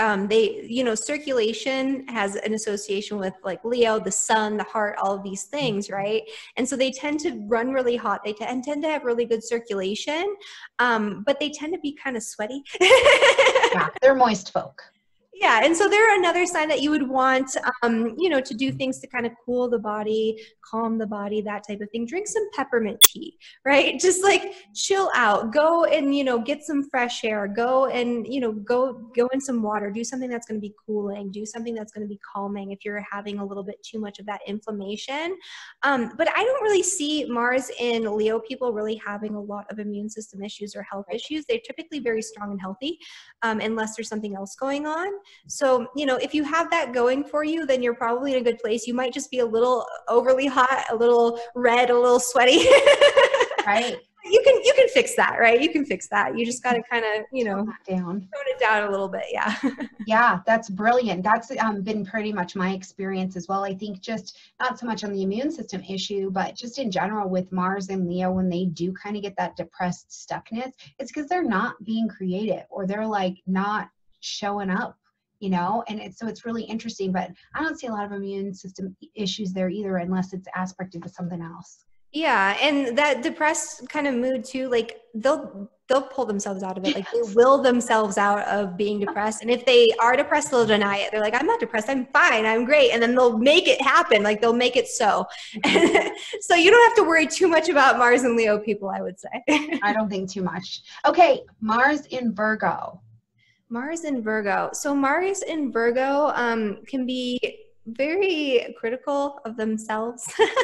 circulation has an association with like Leo, the sun, the heart, all of these things, right? And so they tend to run really hot. They tend to have really good circulation, but they tend to be kind of sweaty. Yeah, they're moist folk. Yeah, and so they're another sign that you would want, to do things to kind of cool the body, calm the body, that type of thing. Drink some peppermint tea, right? Just like chill out, go and, get some fresh air, go and, go in some water, do something that's going to be cooling, do something that's going to be calming if you're having a little bit too much of that inflammation. But I don't really see Mars in Leo people really having a lot of immune system issues or health issues. They're typically very strong and healthy, unless there's something else going on. So, if you have that going for you, then you're probably in a good place. You might just be a little overly hot, a little red, a little sweaty. Right. You can fix that, right? You can fix that. You just got to kind of, tone it down a little bit. Yeah. Yeah, that's brilliant. That's been pretty much my experience as well. I think just not so much on the immune system issue, but just in general with Mars and Leo, when they do kind of get that depressed stuckness, it's because they're not being creative or they're like not showing up you know, and so it's really interesting, but I don't see a lot of immune system issues there either, unless it's aspected to something else. Yeah, and that depressed kind of mood too, like they'll pull themselves out of it. Like they Yes. will themselves out of being depressed. And if they are depressed, they'll deny it. They're like, I'm not depressed, I'm fine, I'm great. And then they'll make it happen. Like they'll make it so. So you don't have to worry too much about Mars and Leo people, I would say. I don't think too much. Okay, Mars in Virgo. Mars in Virgo. So Mars in Virgo can be very critical of themselves.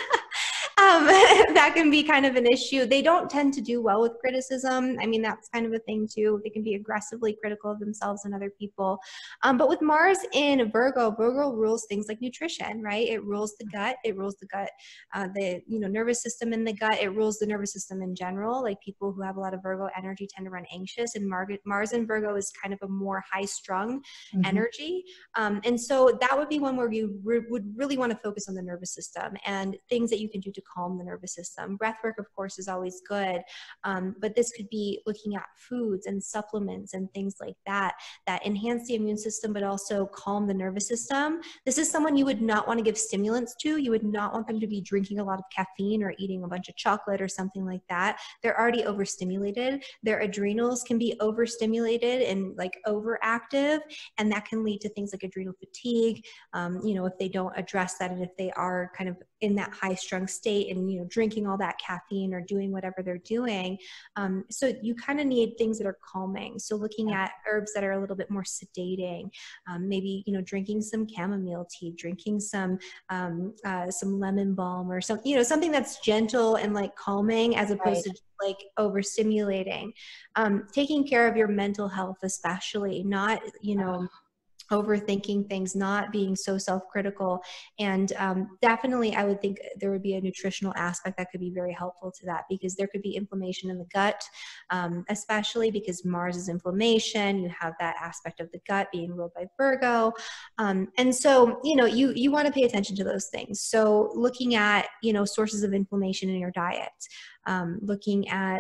That can be kind of an issue. They don't tend to do well with criticism. I mean, that's kind of a thing too. They can be aggressively critical of themselves and other people. But with Mars in Virgo, Virgo rules things like nutrition, right? It rules the gut. It rules the gut, the nervous system in the gut. It rules the nervous system in general. Like people who have a lot of Virgo energy tend to run anxious, and Mars in Virgo is kind of a more high-strung energy. And so that would be one where you would really want to focus on the nervous system and things that you can do to calm the nervous system. Breath work, of course, is always good, but this could be looking at foods and supplements and things like that that enhance the immune system but also calm the nervous system. This is someone you would not want to give stimulants to. You would not want them to be drinking a lot of caffeine or eating a bunch of chocolate or something like that. They're already overstimulated. Their adrenals can be overstimulated and like overactive, and that can lead to things like adrenal fatigue, if they don't address that, and if they are kind of in that high-strung state and drinking all that caffeine or doing whatever they're doing. So you kind of need things that are calming. So looking at herbs that are a little bit more sedating, maybe drinking some chamomile tea, drinking some lemon balm or something that's gentle and like calming, as opposed to like overstimulating. Taking care of your mental health, especially, not overthinking things, not being so self-critical. And definitely I would think there would be a nutritional aspect that could be very helpful to that, because there could be inflammation in the gut, especially because Mars is inflammation. You have that aspect of the gut being ruled by Virgo. And so, you want to pay attention to those things. So looking at, sources of inflammation in your diet, looking at,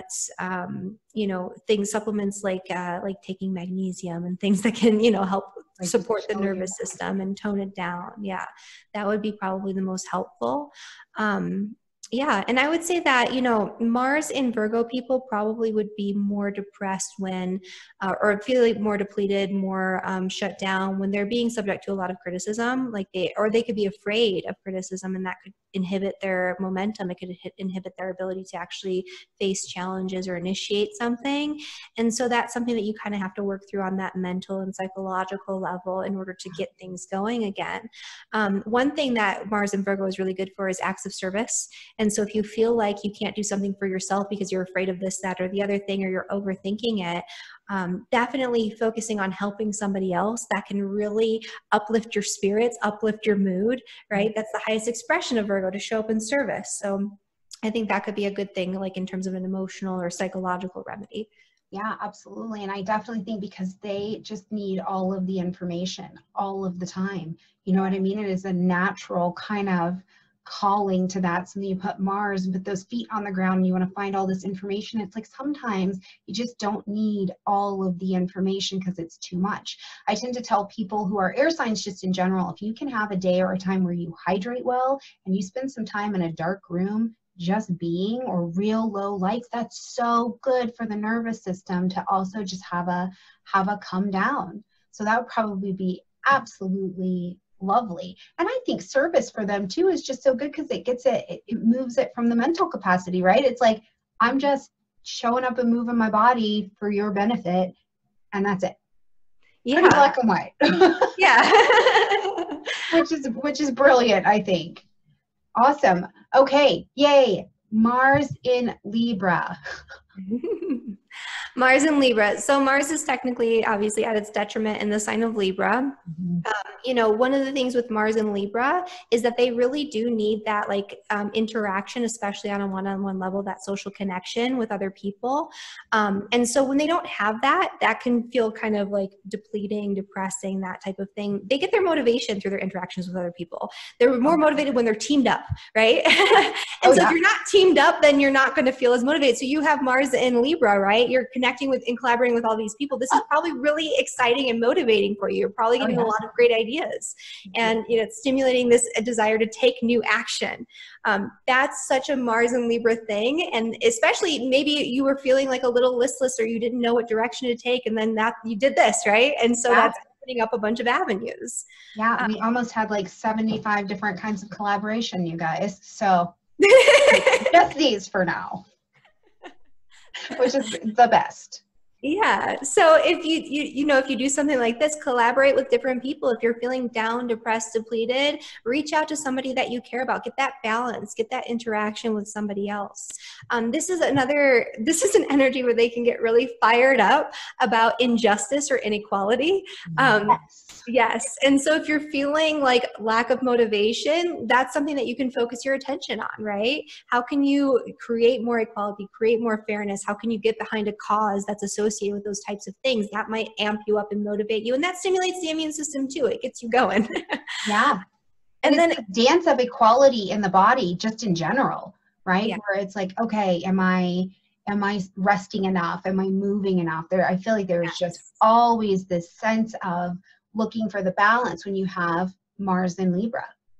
things, supplements like taking magnesium and things that can, help support the nervous system and tone it down. Yeah, that would be probably the most helpful. Yeah, and I would say that, Mars in Virgo people probably would be more depressed when, or feeling more depleted, more shut down when they're being subject to a lot of criticism, or they could be afraid of criticism, and that could inhibit their momentum. It could inhibit their ability to actually face challenges or initiate something. And so that's something that you kind of have to work through on that mental and psychological level in order to get things going again. One thing that Mars in Virgo is really good for is acts of service. And so if you feel like you can't do something for yourself because you're afraid of this, that, or the other thing, or you're overthinking it, definitely focusing on helping somebody else, that can really uplift your spirits, uplift your mood, right? That's the highest expression of Virgo, to show up in service. So I think that could be a good thing, like in terms of an emotional or psychological remedy. Yeah, absolutely. And I definitely think because they just need all of the information all of the time. You know what I mean? It is a natural kind of calling to that. So then you put Mars and put those feet on the ground and you want to find all this information. It's like sometimes you just don't need all of the information because it's too much. I tend to tell people who are air signs, just in general, if you can have a day or a time where you hydrate well and you spend some time in a dark room just being, or real low lights, that's so good for the nervous system to also just have a come down. So that would probably be absolutely lovely. And I think service for them too is just so good, because it moves it from the mental capacity, right? It's like, I'm just showing up and moving my body for your benefit, and that's it. Yeah. Pretty black and white. Yeah. which is brilliant, I think. Awesome. Okay, yay. Mars in Libra. Mars in Libra. So Mars is technically, obviously, at its detriment in the sign of Libra. One of the things with Mars in Libra is that they really do need that interaction, especially on a one-on-one level, that social connection with other people. And so when they don't have that, that can feel kind of like depleting, depressing, that type of thing. They get their motivation through their interactions with other people. They're more motivated when they're teamed up, right? And so if you're not teamed up, then you're not going to feel as motivated. So you have Mars Mars in Libra, right? You're connecting with and collaborating with all these people. This is probably really exciting and motivating for you. You're probably getting a lot of great ideas, and it's stimulating this desire to take new action. That's such a Mars and Libra thing, and especially maybe you were feeling like a little listless or you didn't know what direction to take, and then that you did this, right? And so that's opening up a bunch of avenues. Yeah, we almost had like 75 different kinds of collaboration, you guys. So just these for now, which is the best. Yeah. So if if you do something like this, collaborate with different people. If you're feeling down, depressed, depleted, reach out to somebody that you care about. Get that balance, get that interaction with somebody else. This is an energy where they can get really fired up about injustice or inequality. Yes. And so if you're feeling like lack of motivation, that's something that you can focus your attention on, right? How can you create more equality, create more fairness? How can you get behind a cause that's associated with those types of things? That might amp you up and motivate you. And that stimulates the immune system too. It gets you going. Yeah. And then it's a dance of equality in the body, just in general, right? Yeah. Where it's like, okay, am I resting enough? Am I moving enough? I feel like there's just always this sense of looking for the balance when you have Mars in Libra,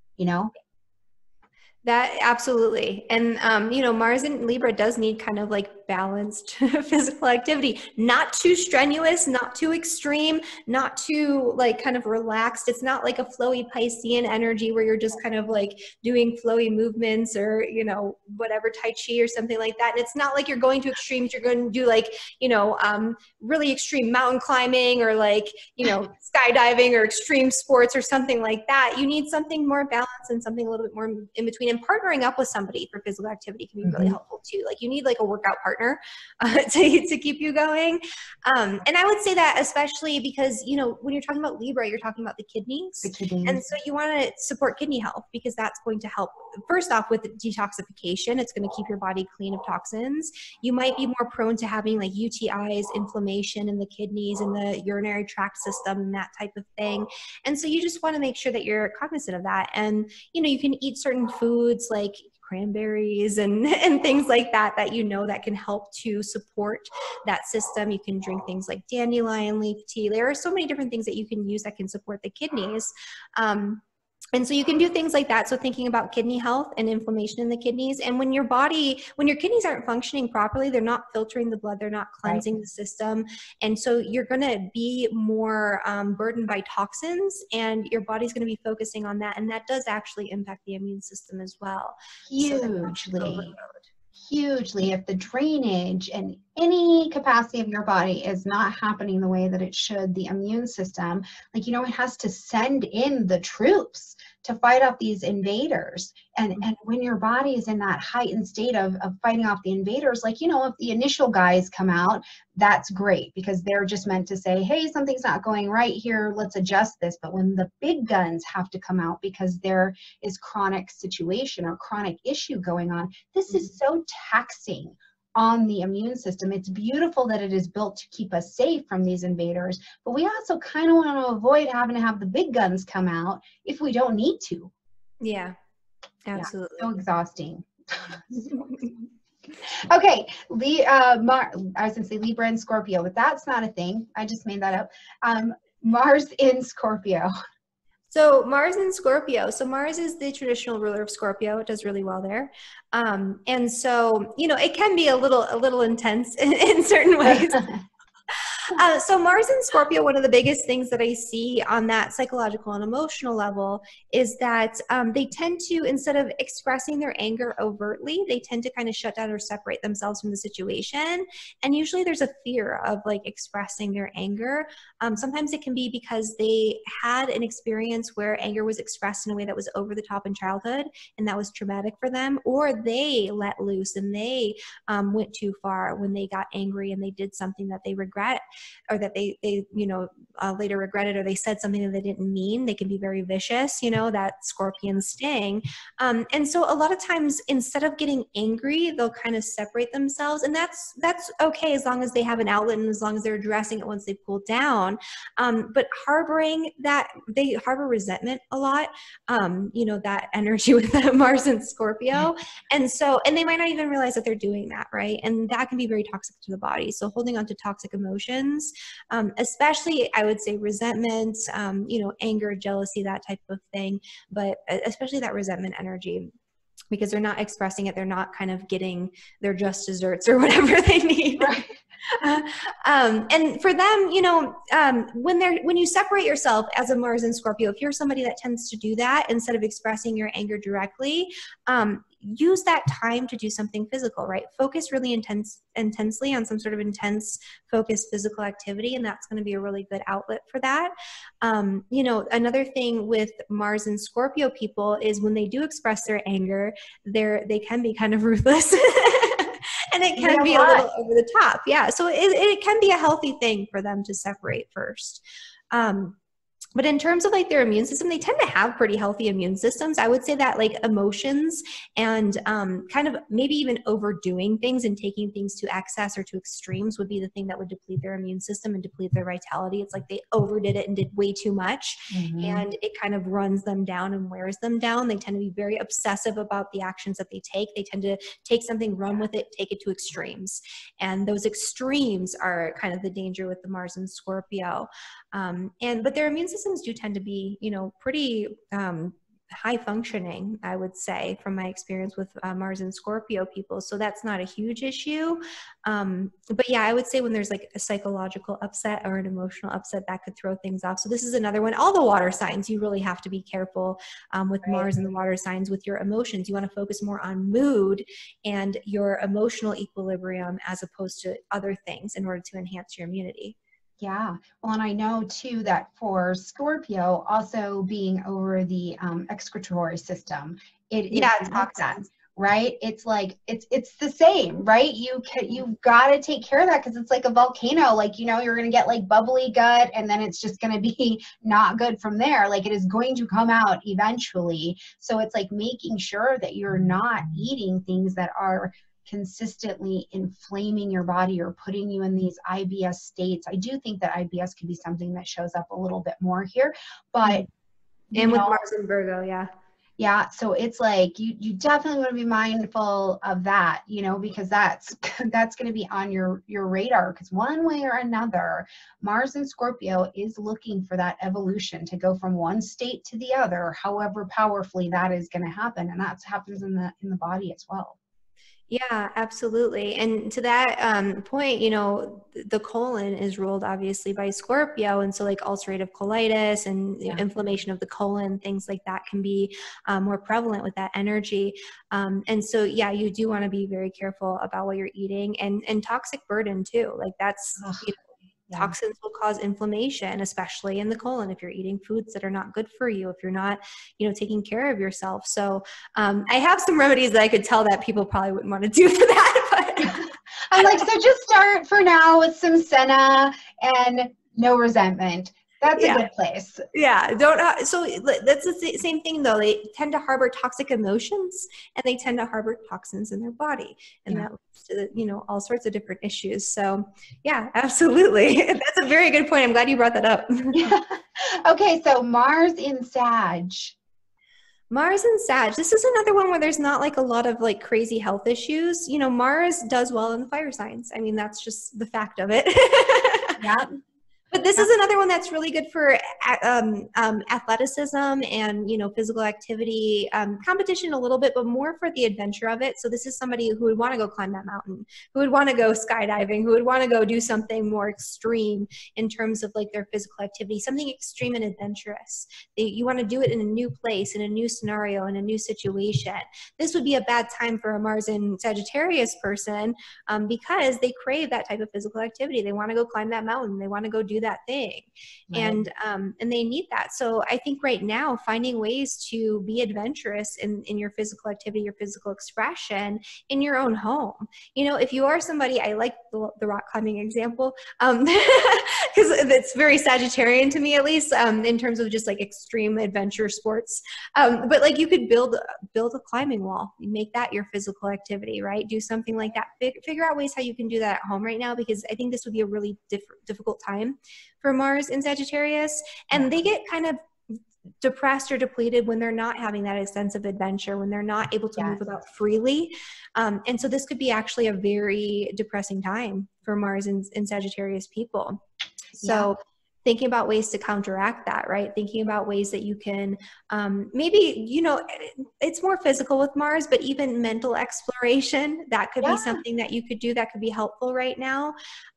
That absolutely. And, Mars in Libra does need kind of like balanced physical activity, not too strenuous, not too extreme, not too like kind of relaxed. It's not like a flowy Piscean energy where you're just kind of like doing flowy movements or, whatever, Tai Chi or something like that. And it's not like you're going to extremes. You're going to do like, really extreme mountain climbing or like, skydiving or extreme sports or something like that. You need something more balanced and something a little bit more in between. And partnering up with somebody for physical activity can be really helpful too. Like you need like a workout partner to keep you going. And I would say that especially because, when you're talking about Libra, you're talking about the kidneys. And so you want to support kidney health because that's going to help first off with detoxification. It's going to keep your body clean of toxins. You might be more prone to having like UTIs, inflammation in the kidneys and the urinary tract system and that type of thing. And so you just want to make sure that you're cognizant of that. And, you can eat certain foods like cranberries and things like that that can help to support that system. You can drink things like dandelion leaf tea. There are so many different things that you can use that can support the kidneys. And so you can do things like that. So thinking about kidney health and inflammation in the kidneys. And when your kidneys aren't functioning properly, they're not filtering the blood, they're not cleansing the system. And so you're going to be more burdened by toxins and your body's going to be focusing on that. And that does actually impact the immune system as well. Hugely. If the drainage and any capacity of your body is not happening the way that it should, the immune system, it has to send in the troops to fight off these invaders. And when your body is in that heightened state of fighting off the invaders, if the initial guys come out, that's great because they're just meant to say, hey, something's not going right here, let's adjust this. But when the big guns have to come out because there is chronic situation or chronic issue going on, this is so taxing on the immune system. It's beautiful that it is built to keep us safe from these invaders, but we also kind of want to avoid having to have the big guns come out if we don't need to. Yeah, absolutely. Yeah, so exhausting. Okay, I was going to say Libra and Scorpio, but that's not a thing. I just made that up. Mars in Scorpio. So Mars in Scorpio. So Mars is the traditional ruler of Scorpio. It does really well there. And so, it can be a little intense in certain ways. So Mars in Scorpio, one of the biggest things that I see on that psychological and emotional level is that they tend to, instead of expressing their anger overtly, they tend to kind of shut down or separate themselves from the situation. And usually there's a fear of like expressing their anger. Sometimes it can be because they had an experience where anger was expressed in a way that was over the top in childhood and that was traumatic for them, or they let loose and they went too far when they got angry and they did something that they regret. or that they later regretted, or they said something that they didn't mean. They can be very vicious, that scorpion sting. And so a lot of times, instead of getting angry, they'll kind of separate themselves, and that's okay as long as they have an outlet and as long as they're addressing it once they cool down. But harboring that, they harbor resentment a lot, that energy with Mars and Scorpio. And they might not even realize that they're doing that, right? And that can be very toxic to the body. So holding on to toxic emotions, especially I would say resentment, anger, jealousy, that type of thing, but especially that resentment energy, because they're not expressing it. They're not kind of getting their just desserts or whatever they need. Right. And for them, when you separate yourself as a Mars and Scorpio, if you're somebody that tends to do that, instead of expressing your anger directly, use that time to do something physical, right? Focus really intensely on some sort of intense, focused physical activity, and that's going to be a really good outlet for that. Another thing with Mars and Scorpio people is when they do express their anger, they can be kind of ruthless. And it can be a little over the top. Yeah. So it can be a healthy thing for them to separate first. But in terms of like their immune system, they tend to have pretty healthy immune systems. I would say that like emotions and kind of maybe even overdoing things and taking things to excess or to extremes would be the thing that would deplete their immune system and deplete their vitality. It's like they overdid it and did way too much, and it kind of runs them down and wears them down. They tend to be very obsessive about the actions that they take. They tend to take something, run with it, take it to extremes. And those extremes are kind of the danger with the Mars and Scorpio. But their immune systems do tend to be, pretty high functioning, I would say, from my experience with Mars and Scorpio people. So that's not a huge issue. But yeah, I would say when there's like a psychological upset or an emotional upset, that could throw things off. So this is another one. All the water signs, you really have to be careful with Mars and the water signs with your emotions. You want to focus more on mood and your emotional equilibrium as opposed to other things in order to enhance your immunity. Yeah. Well, and I know too that for Scorpio, also being over the excretory system, it's toxins, right? It's like it's the same, right? You've got to take care of that, because it's like a volcano. Like, you're gonna get like bubbly gut, and then it's just gonna be not good from there. Like, it is going to come out eventually. So it's like making sure that you're not eating things that are consistently inflaming your body or putting you in these IBS states. I do think that IBS could be something that shows up a little bit more here, but with Mars and Virgo, yeah. So it's like you definitely want to be mindful of that, because that's going to be on your radar, because one way or another, Mars and Scorpio is looking for that evolution to go from one state to the other, however powerfully that is going to happen, and that happens in the body as well. Yeah, absolutely. And to that point, the colon is ruled obviously by Scorpio. And so like ulcerative colitis and inflammation of the colon, things like that can be more prevalent with that energy. And so, yeah, you do want to be very careful about what you're eating, and toxic burden too. Like that's, toxins will cause inflammation, especially in the colon, if you're eating foods that are not good for you, if you're not, taking care of yourself. So I have some remedies that I could tell that people probably wouldn't want to do for that. But I'm like, so just start for now with some senna and no resentment. That's a good place. Yeah. So that's the same thing though. They tend to harbor toxic emotions, and they tend to harbor toxins in their body. And that leads to, all sorts of different issues. So yeah, absolutely. That's a very good point. I'm glad you brought that up. Okay. So Mars in Sag. Mars and Sag, this is another one where there's not like a lot of like crazy health issues. Mars does well in the fire signs. I mean, that's just the fact of it. Yeah. But this is another one that's really good for athleticism and, physical activity, competition a little bit, but more for the adventure of it. So this is somebody who would want to go climb that mountain, who would want to go skydiving, who would want to go do something more extreme in terms of like their physical activity, something extreme and adventurous. You want to do it in a new place, in a new scenario, in a new situation. This would be a bad time for a Mars and Sagittarius person because they crave that type of physical activity. They want to go climb that mountain. They want to go do do that thing. Right. And they need that. So I think right now, finding ways to be adventurous in your physical activity, your physical expression in your own home. You know, if you are somebody, I like the rock climbing example, because it's very Sagittarian to me, at least, in terms of just like extreme adventure sports. But like you could build a climbing wall, you make that your physical activity, right? Do something like that. Figure out ways how you can do that at home right now, because I think this would be a really difficult time for Mars in Sagittarius, and they get kind of depressed or depleted when they're not having that extensive adventure, when they're not able to move about freely. And so this could be actually a very depressing time for Mars in Sagittarius people. So thinking about ways to counteract that, right? Thinking about ways that you can maybe, you know, it's more physical with Mars, but even mental exploration, that could be something that you could do that could be helpful right now.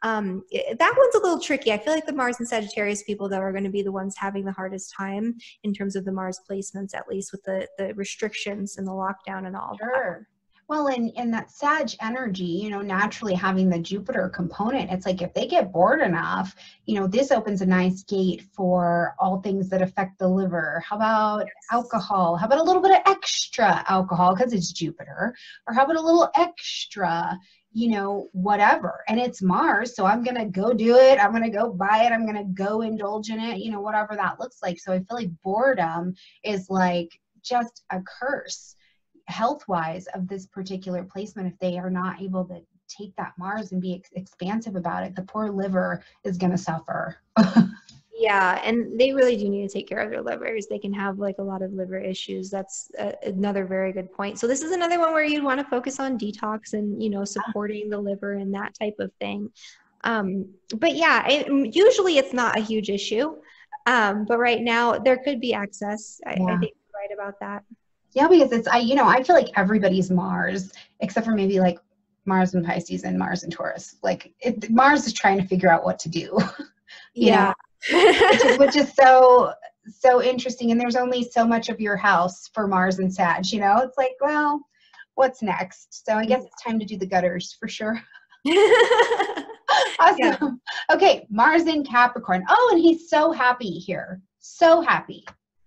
That one's a little tricky. I feel like the Mars and Sagittarius people, though, are going to be the ones having the hardest time in terms of the Mars placements, at least with the restrictions and the lockdown and all that. Well, in that Sag energy, you know, naturally having the Jupiter component, it's like if they get bored enough, you know, this opens a nice gate for all things that affect the liver. How about alcohol? How about a little bit of extra alcohol because it's Jupiter? Or how about a little extra, you know, whatever. And it's Mars, so I'm going to go do it. I'm going to go buy it. I'm going to go indulge in it, you know, whatever that looks like. So I feel like boredom is like just a curse health-wise of this particular placement. If they are not able to take that Mars and be expansive about it, the poor liver is going to suffer. Yeah, and they really do need to take care of their livers. They can have like a lot of liver issues. That's another very good point. So this is another one where you'd want to focus on detox and, you know, supporting the liver and that type of thing. But yeah, usually it's not a huge issue. But right now there could be excess. I think you're right about that. Yeah, because it's, you know, I feel like everybody's Mars, except for maybe like Mars and Pisces and Mars and Taurus. Like Mars is trying to figure out what to do. you know, which is so interesting. And there's only so much of your house for Mars and Sag, you know, it's like, well, what's next? So I guess it's time to do the gutters for sure. Awesome. Yeah. Okay, Mars in Capricorn. Oh, and he's so happy here. So happy.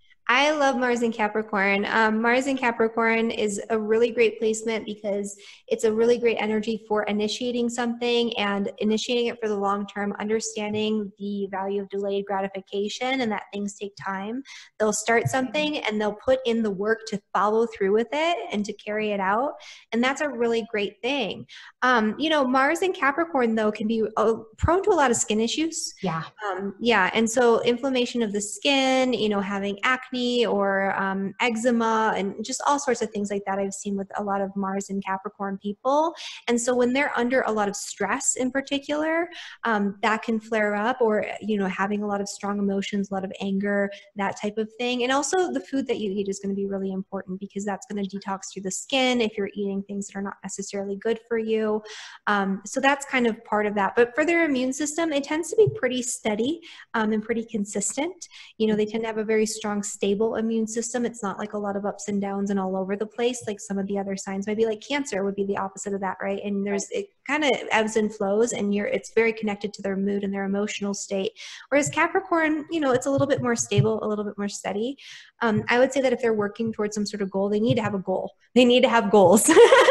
I love Mars in Capricorn. Mars in Capricorn is a really great placement because it's a really great energy for initiating something and initiating it for the long term, understanding the value of delayed gratification and that things take time. They'll start something and they'll put in the work to follow through with it and to carry it out. And that's a really great thing. You know, Mars in Capricorn, though, can be prone to a lot of skin issues. Yeah. And so inflammation of the skin, you know, having acne, or eczema and just all sorts of things like that I've seen with a lot of Mars and Capricorn people. And so when they're under a lot of stress in particular, that can flare up, or, you know, having a lot of strong emotions, a lot of anger, that type of thing. And also the food that you eat is going to be really important because that's going to detox through the skin if you're eating things that are not necessarily good for you. So that's kind of part of that. But for their immune system, it tends to be pretty steady and pretty consistent. You know, they tend to have a very strong, stable immune system. It's not like a lot of ups and downs and all over the place like some of the other signs. Maybe like Cancer would be the opposite of that, right? And it kind of ebbs and flows, and it's very connected to their mood and their emotional state. Whereas Capricorn, you know, it's a little bit more stable, a little bit more steady. I would say that if they're working towards some sort of goal, they need to have a goal. They need to have goals.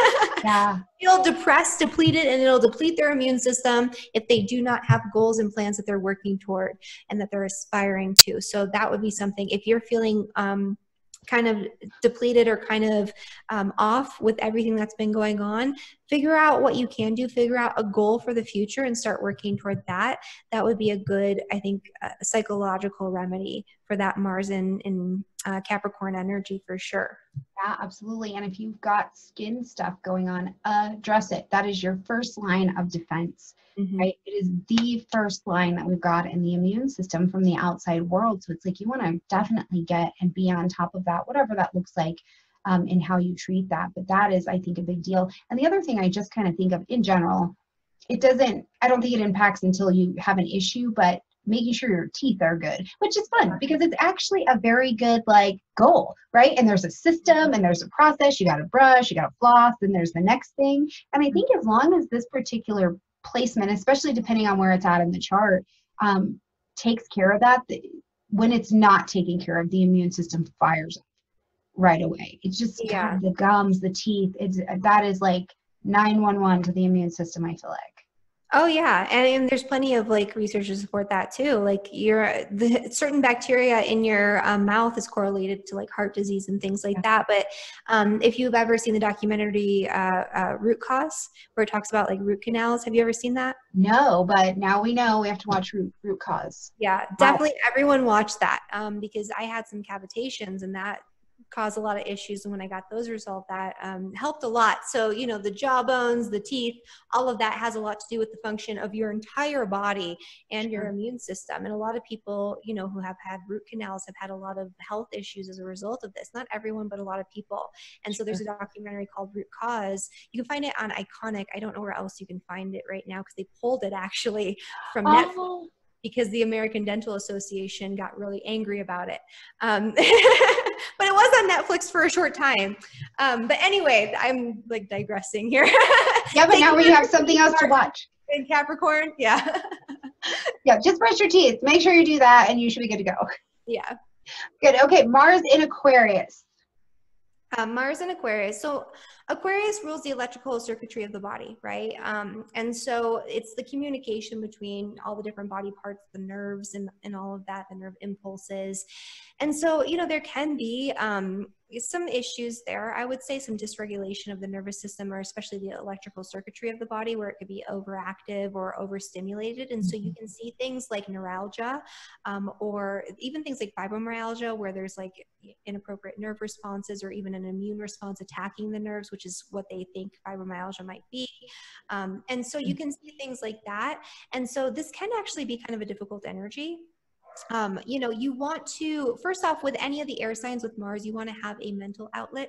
Yeah. Feel depressed, depleted, and it'll deplete their immune system if they do not have goals and plans that they're working toward and that they're aspiring to. So that would be something. If you're feeling kind of depleted or kind of off with everything that's been going on, figure out what you can do, figure out a goal for the future and start working toward that. That would be a good, I think, psychological remedy for that Mars in Capricorn energy for sure. Yeah, absolutely. And if you've got skin stuff going on, address it. That is your first line of defense, right? It is the first line that we've got in the immune system from the outside world. So it's like you want to definitely get and be on top of that, whatever that looks like, in how you treat that. But that is, I think, a big deal. And the other thing I just kind of think of in general, I don't think it impacts until you have an issue, but making sure your teeth are good, which is fun because it's actually a very good like goal, right? And there's a system and there's a process. You got to brush, you got to floss, and there's the next thing. And I think as long as this particular placement, especially depending on where it's at in the chart, takes care of that, when it's not taken care of, the immune system fires up right away. It's just Yeah. God, the gums, the teeth. That is like 911 to the immune system, I feel like. Oh yeah, and there's plenty of like research to support that too. Like the certain bacteria in your mouth is correlated to like heart disease and things like that. But if you've ever seen the documentary Root Cause, where it talks about like root canals, have you ever seen that? No, but now we know we have to watch Root Cause. Yeah, definitely everyone watch that because I had some cavitations and that caused a lot of issues. And when I got those resolved, that helped a lot. So, you know, the jaw bones, the teeth, all of that has a lot to do with the function of your entire body and your immune system. And a lot of people, you know, who have had root canals have had a lot of health issues as a result of this. Not everyone, but a lot of people. And so there's a documentary called Root Cause. You can find it on Iconic. I don't know where else you can find it right now because they pulled it actually from Netflix, because the American Dental Association got really angry about it. But it was on Netflix for a short time. But anyway, I'm like digressing here. Yeah, but now we have something else to watch. In Capricorn, yeah. Yeah, just brush your teeth. Make sure you do that and you should be good to go. Yeah. Good, okay, Mars in Aquarius. Mars in Aquarius. So Aquarius rules the electrical circuitry of the body, right? And so it's the communication between all the different body parts, the nerves and all of that, the nerve impulses. And so, you know, there can be some issues there. I would say some dysregulation of the nervous system, or especially the electrical circuitry of the body, where it could be overactive or overstimulated. And so you can see things like neuralgia, or even things like fibromyalgia, where there's like inappropriate nerve responses or even an immune response attacking the nerves, which is what they think fibromyalgia might be. And so you can see things like that. And so this can actually be kind of a difficult energy. You know, you want to, first off, with any of the air signs with Mars, you want to have a mental outlet.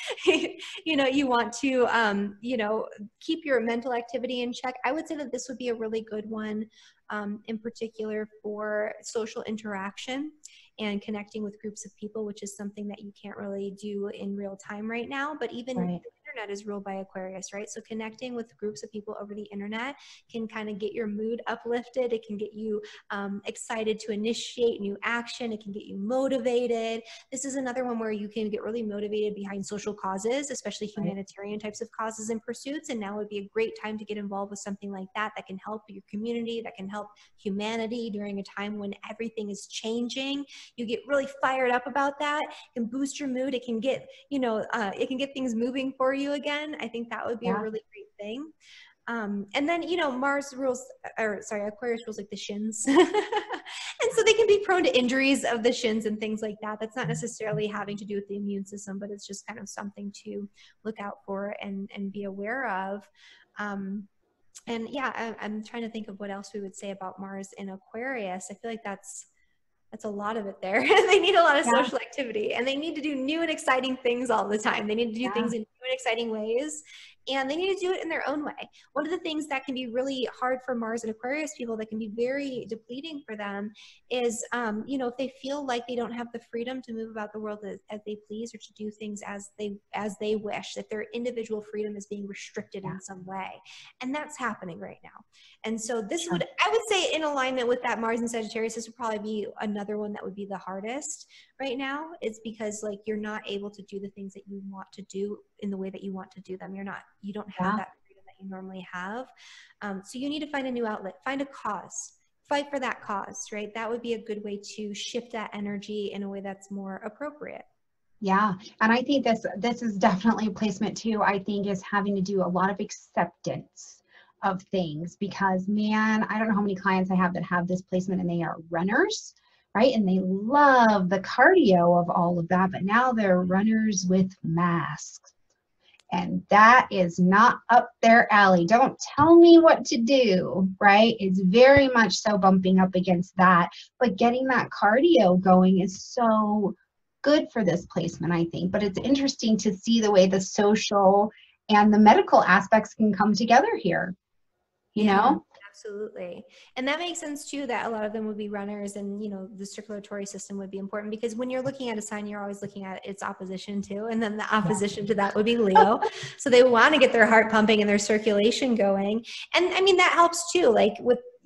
You know, you want to, you know, keep your mental activity in check. I would say that this would be a really good one, in particular for social interaction and connecting with groups of people, which is something that you can't really do in real time right now. But even the internet is ruled by Aquarius, right? So connecting with groups of people over the internet can kind of get your mood uplifted. It can get you excited to initiate new action. It can get you motivated. This is another one where you can get really motivated behind social causes, especially humanitarian types of causes and pursuits. And now would be a great time to get involved with something like that, that can help your community, that can help humanity during a time when everything is changing. You get really fired up about that. It can boost your mood. It can get, you know, it can get things moving for you again. I think that would be a really great thing. And then, you know, Mars rules, or sorry, Aquarius rules like the shins. And so they can be prone to injuries of the shins and things like that. That's not necessarily having to do with the immune system, but it's just kind of something to look out for and be aware of. And yeah, I'm trying to think of what else we would say about Mars in Aquarius. I feel like that's a lot of it there. They need a lot of social activity, and they need to do new and exciting things all the time. They need to do things in new and exciting ways, and they need to do it in their own way. One of the things that can be really hard for Mars and Aquarius people, that can be very depleting for them, is, you know, if they feel like they don't have the freedom to move about the world as they please, or to do things as they wish, that their individual freedom is being restricted in some way. And that's happening right now. And so this would, I would say, in alignment with that Mars and Sagittarius, this would probably be another one that would be the hardest right now. It's because like you're not able to do the things that you want to do in the way that you want to do them. You don't have that freedom that you normally have. So you need to find a new outlet, find a cause, fight for that cause, right? That would be a good way to shift that energy in a way that's more appropriate. Yeah, and I think this is definitely a placement too. I think is having to do a lot of acceptance of things, because man, I don't know how many clients I have that have this placement and they are runners, right? And they love the cardio of all of that, but now they're runners with masks. And that is not up their alley. Don't tell me what to do, right? It's very much so bumping up against that. But getting that cardio going is so good for this placement, I think. But it's interesting to see the way the social and the medical aspects can come together here, you know? Absolutely. And that makes sense too, that a lot of them would be runners, and, you know, the circulatory system would be important, because when you're looking at a sign, you're always looking at its opposition too. And then the opposition to that would be Leo. So they want to get their heart pumping and their circulation going. And I mean, that helps too, like with,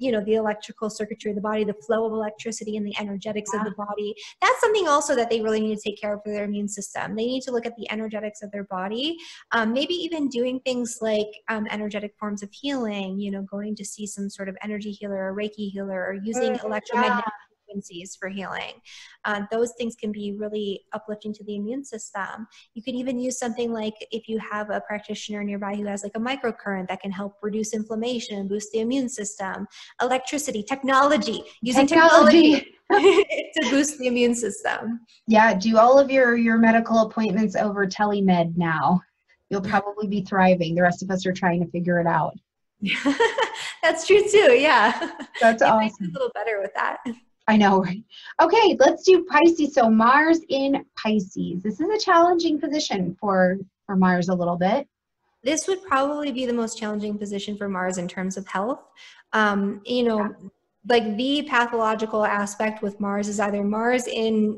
you know, the electrical circuitry of the body, the flow of electricity and the energetics of the body. That's something also that they really need to take care of for their immune system. They need to look at the energetics of their body, maybe even doing things like energetic forms of healing, you know, going to see some sort of energy healer or Reiki healer, or using electromagnetic frequencies for healing. Those things can be really uplifting to the immune system. You could even use something like, if you have a practitioner nearby who has like a microcurrent that can help reduce inflammation and boost the immune system. Electricity, technology, using technology to boost the immune system. Yeah, do all of your medical appointments over telemed now. You'll probably be thriving. The rest of us are trying to figure it out. That's true too, yeah. That's you awesome. might do a little better with that. I know, right? Okay, let's do Pisces. So Mars in Pisces. This is a challenging position for Mars a little bit. This would probably be the most challenging position for Mars in terms of health. You know, like the pathological aspect with Mars is either Mars in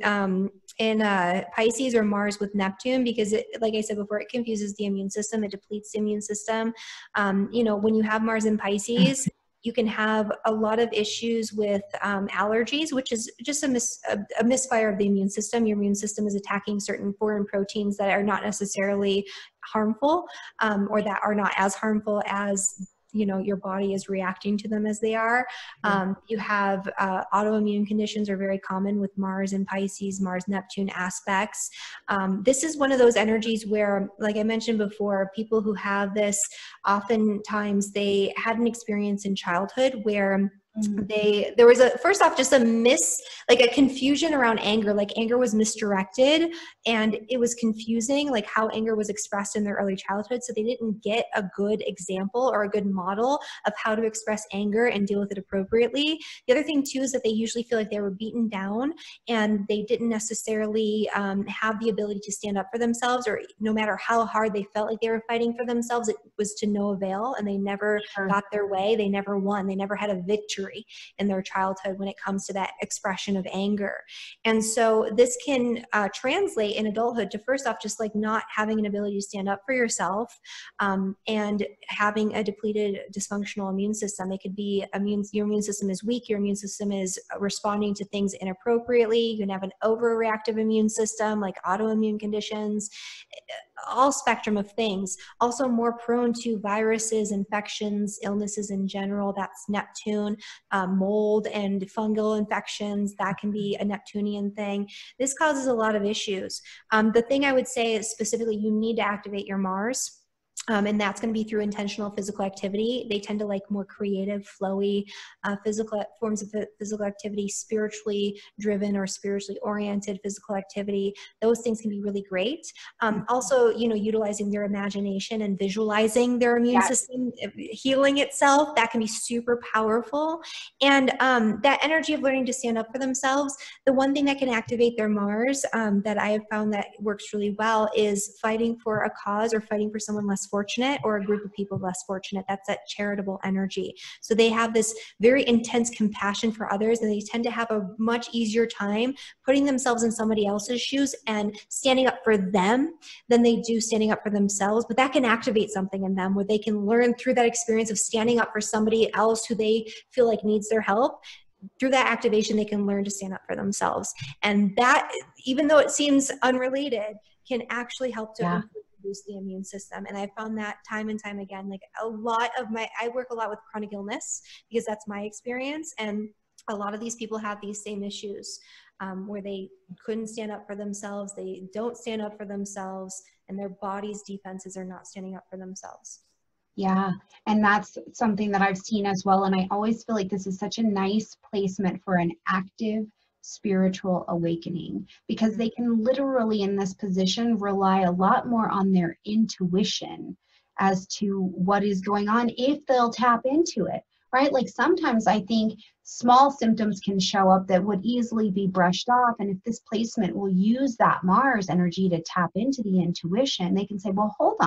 Pisces or Mars with Neptune, because it, like I said before, it confuses the immune system, it depletes the immune system. You know, when you have Mars in Pisces, you can have a lot of issues with allergies, which is just a misfire of the immune system. Your immune system is attacking certain foreign proteins that are not necessarily harmful, or that are not as harmful as, you know, your body is reacting to them as they are. You have autoimmune conditions are very common with Mars and Pisces, Mars-Neptune aspects. This is one of those energies where, like I mentioned before, people who have this, oftentimes they had an experience in childhood where there was first off just a confusion around anger. Like anger was misdirected and it was confusing, like how anger was expressed in their early childhood. So they didn't get a good example or a good model of how to express anger and deal with it appropriately. The other thing too is that they usually feel like they were beaten down and they didn't necessarily have the ability to stand up for themselves, or no matter how hard they felt like they were fighting for themselves, it was to no avail, and they never got their way. They never won. They never had a victory in their childhood when it comes to that expression of anger. And so this can translate in adulthood to, first off, just like not having an ability to stand up for yourself, and having a depleted, dysfunctional immune system. It could be your immune system is weak, your immune system is responding to things inappropriately. You can have an overreactive immune system, like autoimmune conditions, all spectrum of things. Also more prone to viruses, infections, illnesses in general. That's Neptune. Mold and fungal infections, that can be a Neptunian thing. This causes a lot of issues. The thing I would say is specifically, you need to activate your Mars. And that's going to be through intentional physical activity. They tend to like more creative, flowy physical forms of physical activity, spiritually driven or spiritually oriented physical activity. Those things can be really great. Also, you know, utilizing their imagination and visualizing their immune system healing itself, that can be super powerful. And that energy of learning to stand up for themselves, the one thing that can activate their Mars that I have found that works really well is fighting for a cause or fighting for someone less fortunate or a group of people less fortunate. That's that charitable energy. So they have this very intense compassion for others, and they tend to have a much easier time putting themselves in somebody else's shoes and standing up for them than they do standing up for themselves. But that can activate something in them where they can learn through that experience of standing up for somebody else who they feel like needs their help. Through that activation, they can learn to stand up for themselves. And that, even though it seems unrelated, can actually help to boost the immune system. And I found that time and time again, like I work a lot with chronic illness because that's my experience. And a lot of these people have these same issues where they couldn't stand up for themselves. They don't stand up for themselves, and their body's defenses are not standing up for themselves. Yeah, and that's something that I've seen as well. And I always feel like this is such a nice placement for an active spiritual awakening, because they can literally in this position rely a lot more on their intuition as to what is going on if they'll tap into it, right? Like sometimes I think small symptoms can show up that would easily be brushed off. And if this placement will use that Mars energy to tap into the intuition, they can say, well, hold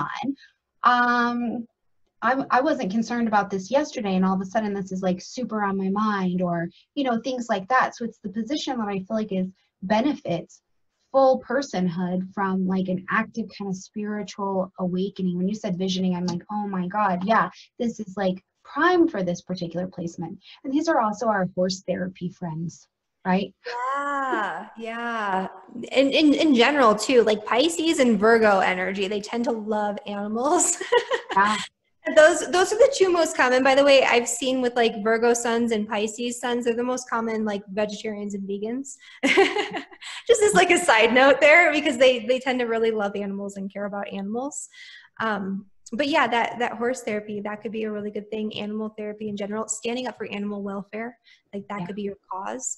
on. I wasn't concerned about this yesterday, and all of a sudden this is like super on my mind, or, you know, things like that. So it's the position that I feel like is benefits full personhood from like an active kind of spiritual awakening. When you said visioning, I'm like, oh my God, yeah, this is like prime for this particular placement. And these are also our horse therapy friends, right? Yeah, yeah. And in general too, like Pisces and Virgo energy, they tend to love animals. Yeah. Those are the two most common, by the way. I've seen with like Virgo suns and Pisces suns, they're the most common like vegetarians and vegans. Just as like a side note there, because they tend to really love animals and care about animals. But yeah, that horse therapy, that could be a really good thing. Animal therapy in general, standing up for animal welfare, like that could be your cause.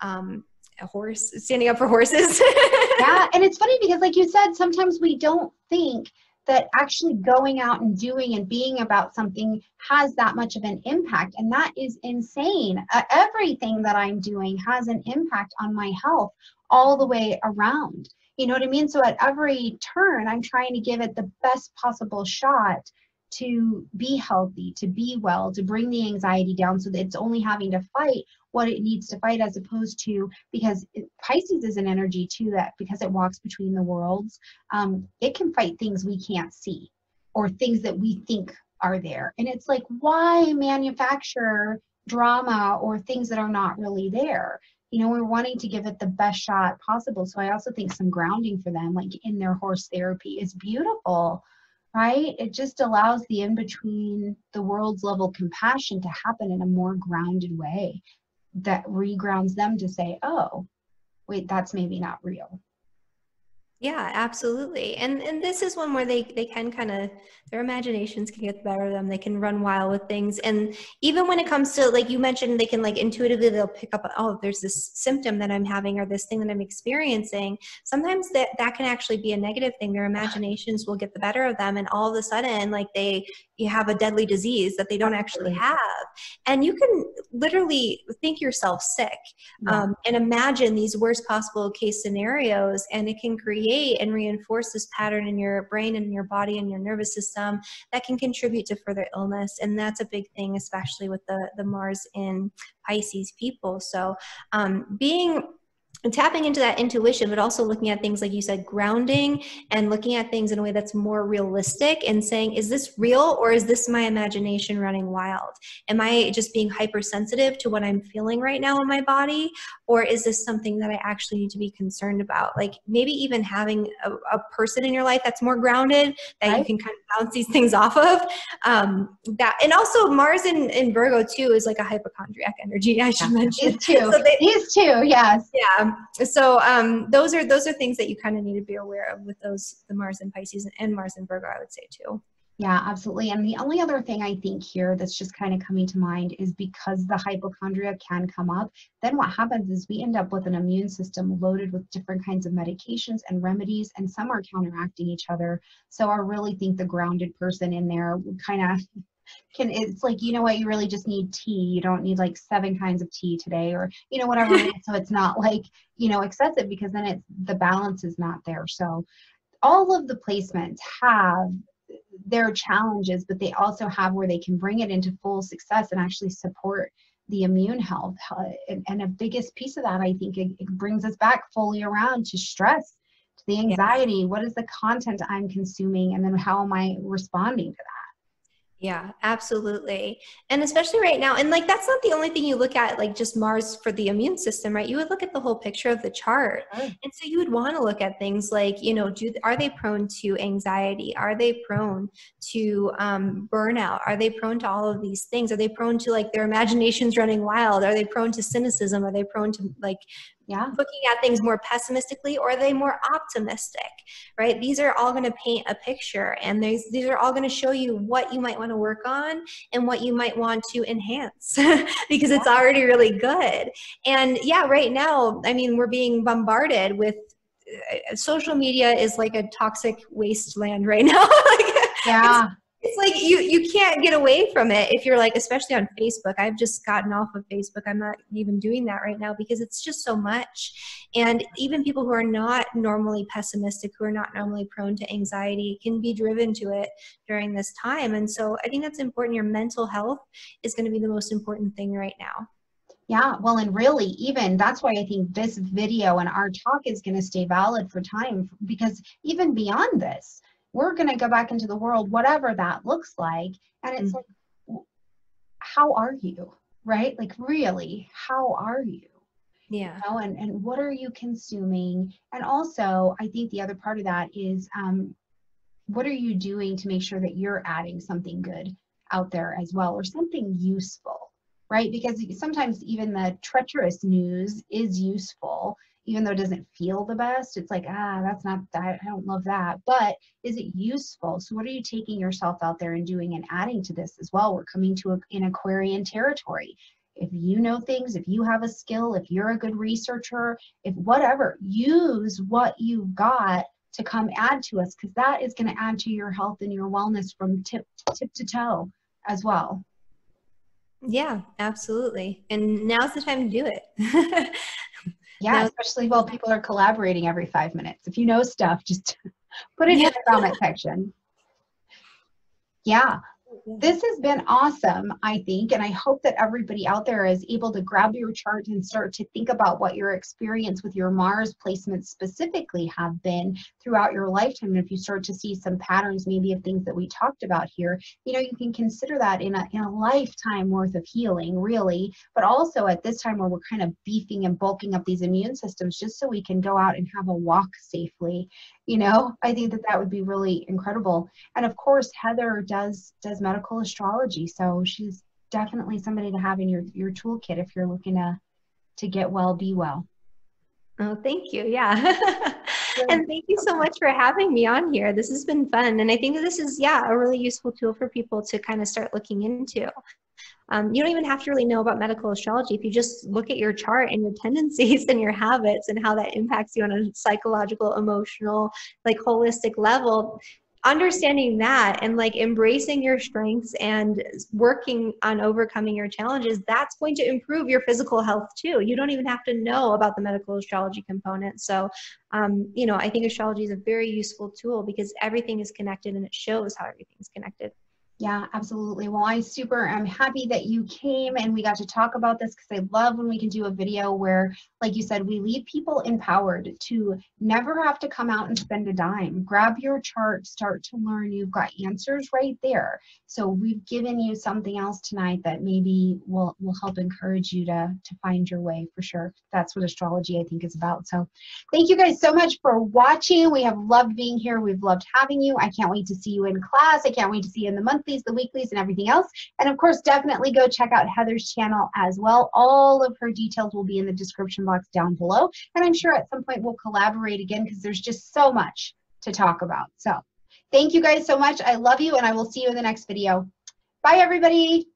A horse, standing up for horses. Yeah, and it's funny because like you said, sometimes we don't think that actually going out and doing and being about something has that much of an impact. And that is insane. Everything that I'm doing has an impact on my health all the way around. You know what I mean? So at every turn, I'm trying to give it the best possible shot to be healthy, to be well, to bring the anxiety down so that it's only having to fight what it needs to fight, as opposed to, because Pisces is an energy too, that because it walks between the worlds, it can fight things we can't see or things that we think are there. And it's like, why manufacture drama or things that are not really there? You know, we're wanting to give it the best shot possible. So I also think some grounding for them, like in their horse therapy, is beautiful, right? It just allows the in between the world's level compassion to happen in a more grounded way that regrounds them to say, oh, wait, that's maybe not real. Yeah, absolutely. And this is one where they can kind of, their imaginations can get the better of them. They can run wild with things. And even when it comes to, like you mentioned, they can like intuitively, they'll pick up, oh, there's this symptom that I'm having or this thing that I'm experiencing. Sometimes that can actually be a negative thing. Their imaginations will get the better of them. And all of a sudden, like you have a deadly disease that they don't actually have. And you can literally think yourself sick and imagine these worst possible case scenarios. And it can create and reinforce this pattern in your brain and your body and your nervous system that can contribute to further illness. And that's a big thing, especially with the Mars in Pisces people. So tapping into that intuition, but also looking at things, like you said, grounding and looking at things in a way that's more realistic and saying, is this real or is this my imagination running wild? Am I just being hypersensitive to what I'm feeling right now in my body? Or is this something that I actually need to be concerned about? Like maybe even having a person in your life that's more grounded, that you can kind of bounce these things off of. And also Mars in Virgo too is like a hypochondriac energy, I should mention. These two, these two, yes. Yeah. So those are things that you kind of need to be aware of with the Mars in Pisces and Mars in Virgo, I would say too. Yeah, absolutely. And the only other thing I think here that's just kind of coming to mind is because the hypochondria can come up, then what happens is we end up with an immune system loaded with different kinds of medications and remedies, and some are counteracting each other. So I really think the grounded person in there kind of it's like, you know what, you really just need tea. You don't need like 7 kinds of tea today, or, you know, whatever it is. So it's not like, you know, excessive, because then the balance is not there. So all of the placements have their challenges, but they also have where they can bring it into full success and actually support the immune health. And a biggest piece of that, I think it brings us back fully around to stress, to the anxiety. Yes. What is the content I'm consuming? And then how am I responding to that? Yeah, absolutely. And especially right now, and like, that's not the only thing you look at, like just Mars for the immune system, right? You would look at the whole picture of the chart. And so you would want to look at things like, you know, are they prone to anxiety? Are they prone to burnout? Are they prone to all of these things? Are they prone to like their imaginations running wild? Are they prone to cynicism? Are they prone to like looking at things more pessimistically, or are they more optimistic, right? These are all going to paint a picture, and these are all going to show you what you might want to work on and what you might want to enhance because it's already really good. And yeah, right now, I mean, we're being bombarded with social media is like a toxic wasteland right now. It's like you can't get away from it if you're like, especially on Facebook. I've just gotten off of Facebook. I'm not even doing that right now because it's just so much. And even people who are not normally pessimistic, who are not normally prone to anxiety, can be driven to it during this time. And so I think that's important. Your mental health is going to be the most important thing right now. Yeah, well, and really, even that's why I think this video and our talk is going to stay valid for time, because even beyond this, we're going to go back into the world, whatever that looks like. And it's like, how are you, right? Like really, how are you? Yeah. You know, and what are you consuming? And also, I think the other part of that is what are you doing to make sure that you're adding something good out there as well, or something useful, right? Because sometimes even the treacherous news is useful, even though it doesn't feel the best. It's like, that's not that, I don't love that, but is it useful? So what are you taking yourself out there and doing and adding to this as well? We're coming to in Aquarian territory. If you know things, if you have a skill, if you're a good researcher, if whatever, use what you've got to come add to us, because that is going to add to your health and your wellness from tip to toe as well. Yeah, absolutely. And now's the time to do it. Yeah, Now, especially while people are collaborating every 5 minutes. If you know stuff, just put it in yeah. the comment section. Yeah. This has been awesome, I think, and I hope that everybody out there is able to grab your chart and start to think about what your experience with your Mars placements specifically have been throughout your lifetime. And if you start to see some patterns, maybe of things that we talked about here, you know, you can consider that in a lifetime worth of healing, really, but also at this time where we're kind of beefing and bulking up these immune systems just so we can go out and have a walk safely. You know, I think that that would be really incredible. And of course, Heather does medical astrology, so she's definitely somebody to have in your toolkit if you're looking to get well, be well. Oh, thank you. Yeah. And thank you so much for having me on here. This has been fun. And I think that this is, yeah, a really useful tool for people to kind of start looking into. You don't even have to really know about medical astrology. If you just look at your chart and your tendencies and your habits and how that impacts you on a psychological, emotional, like holistic level, understanding that and like embracing your strengths and working on overcoming your challenges, that's going to improve your physical health too. You don't even have to know about the medical astrology component. So, you know, I think astrology is a very useful tool because everything is connected and it shows how everything's connected. Yeah, absolutely. Well, I'm happy that you came and we got to talk about this, because I love when we can do a video where, like you said, we leave people empowered to never have to come out and spend a dime. Grab your chart, start to learn. You've got answers right there. So we've given you something else tonight that maybe will help encourage you to find your way, for sure. That's what astrology, I think, is about. So thank you guys so much for watching. We have loved being here. We've loved having you. I can't wait to see you in class. I can't wait to see you in the monthlies, the weeklies, and everything else. And of course, definitely go check out Heather's channel as well. All of her details will be in the description box down below. And I'm sure at some point we'll collaborate again, because there's just so much to talk about. So thank you guys so much. I love you, and I will see you in the next video. Bye, everybody.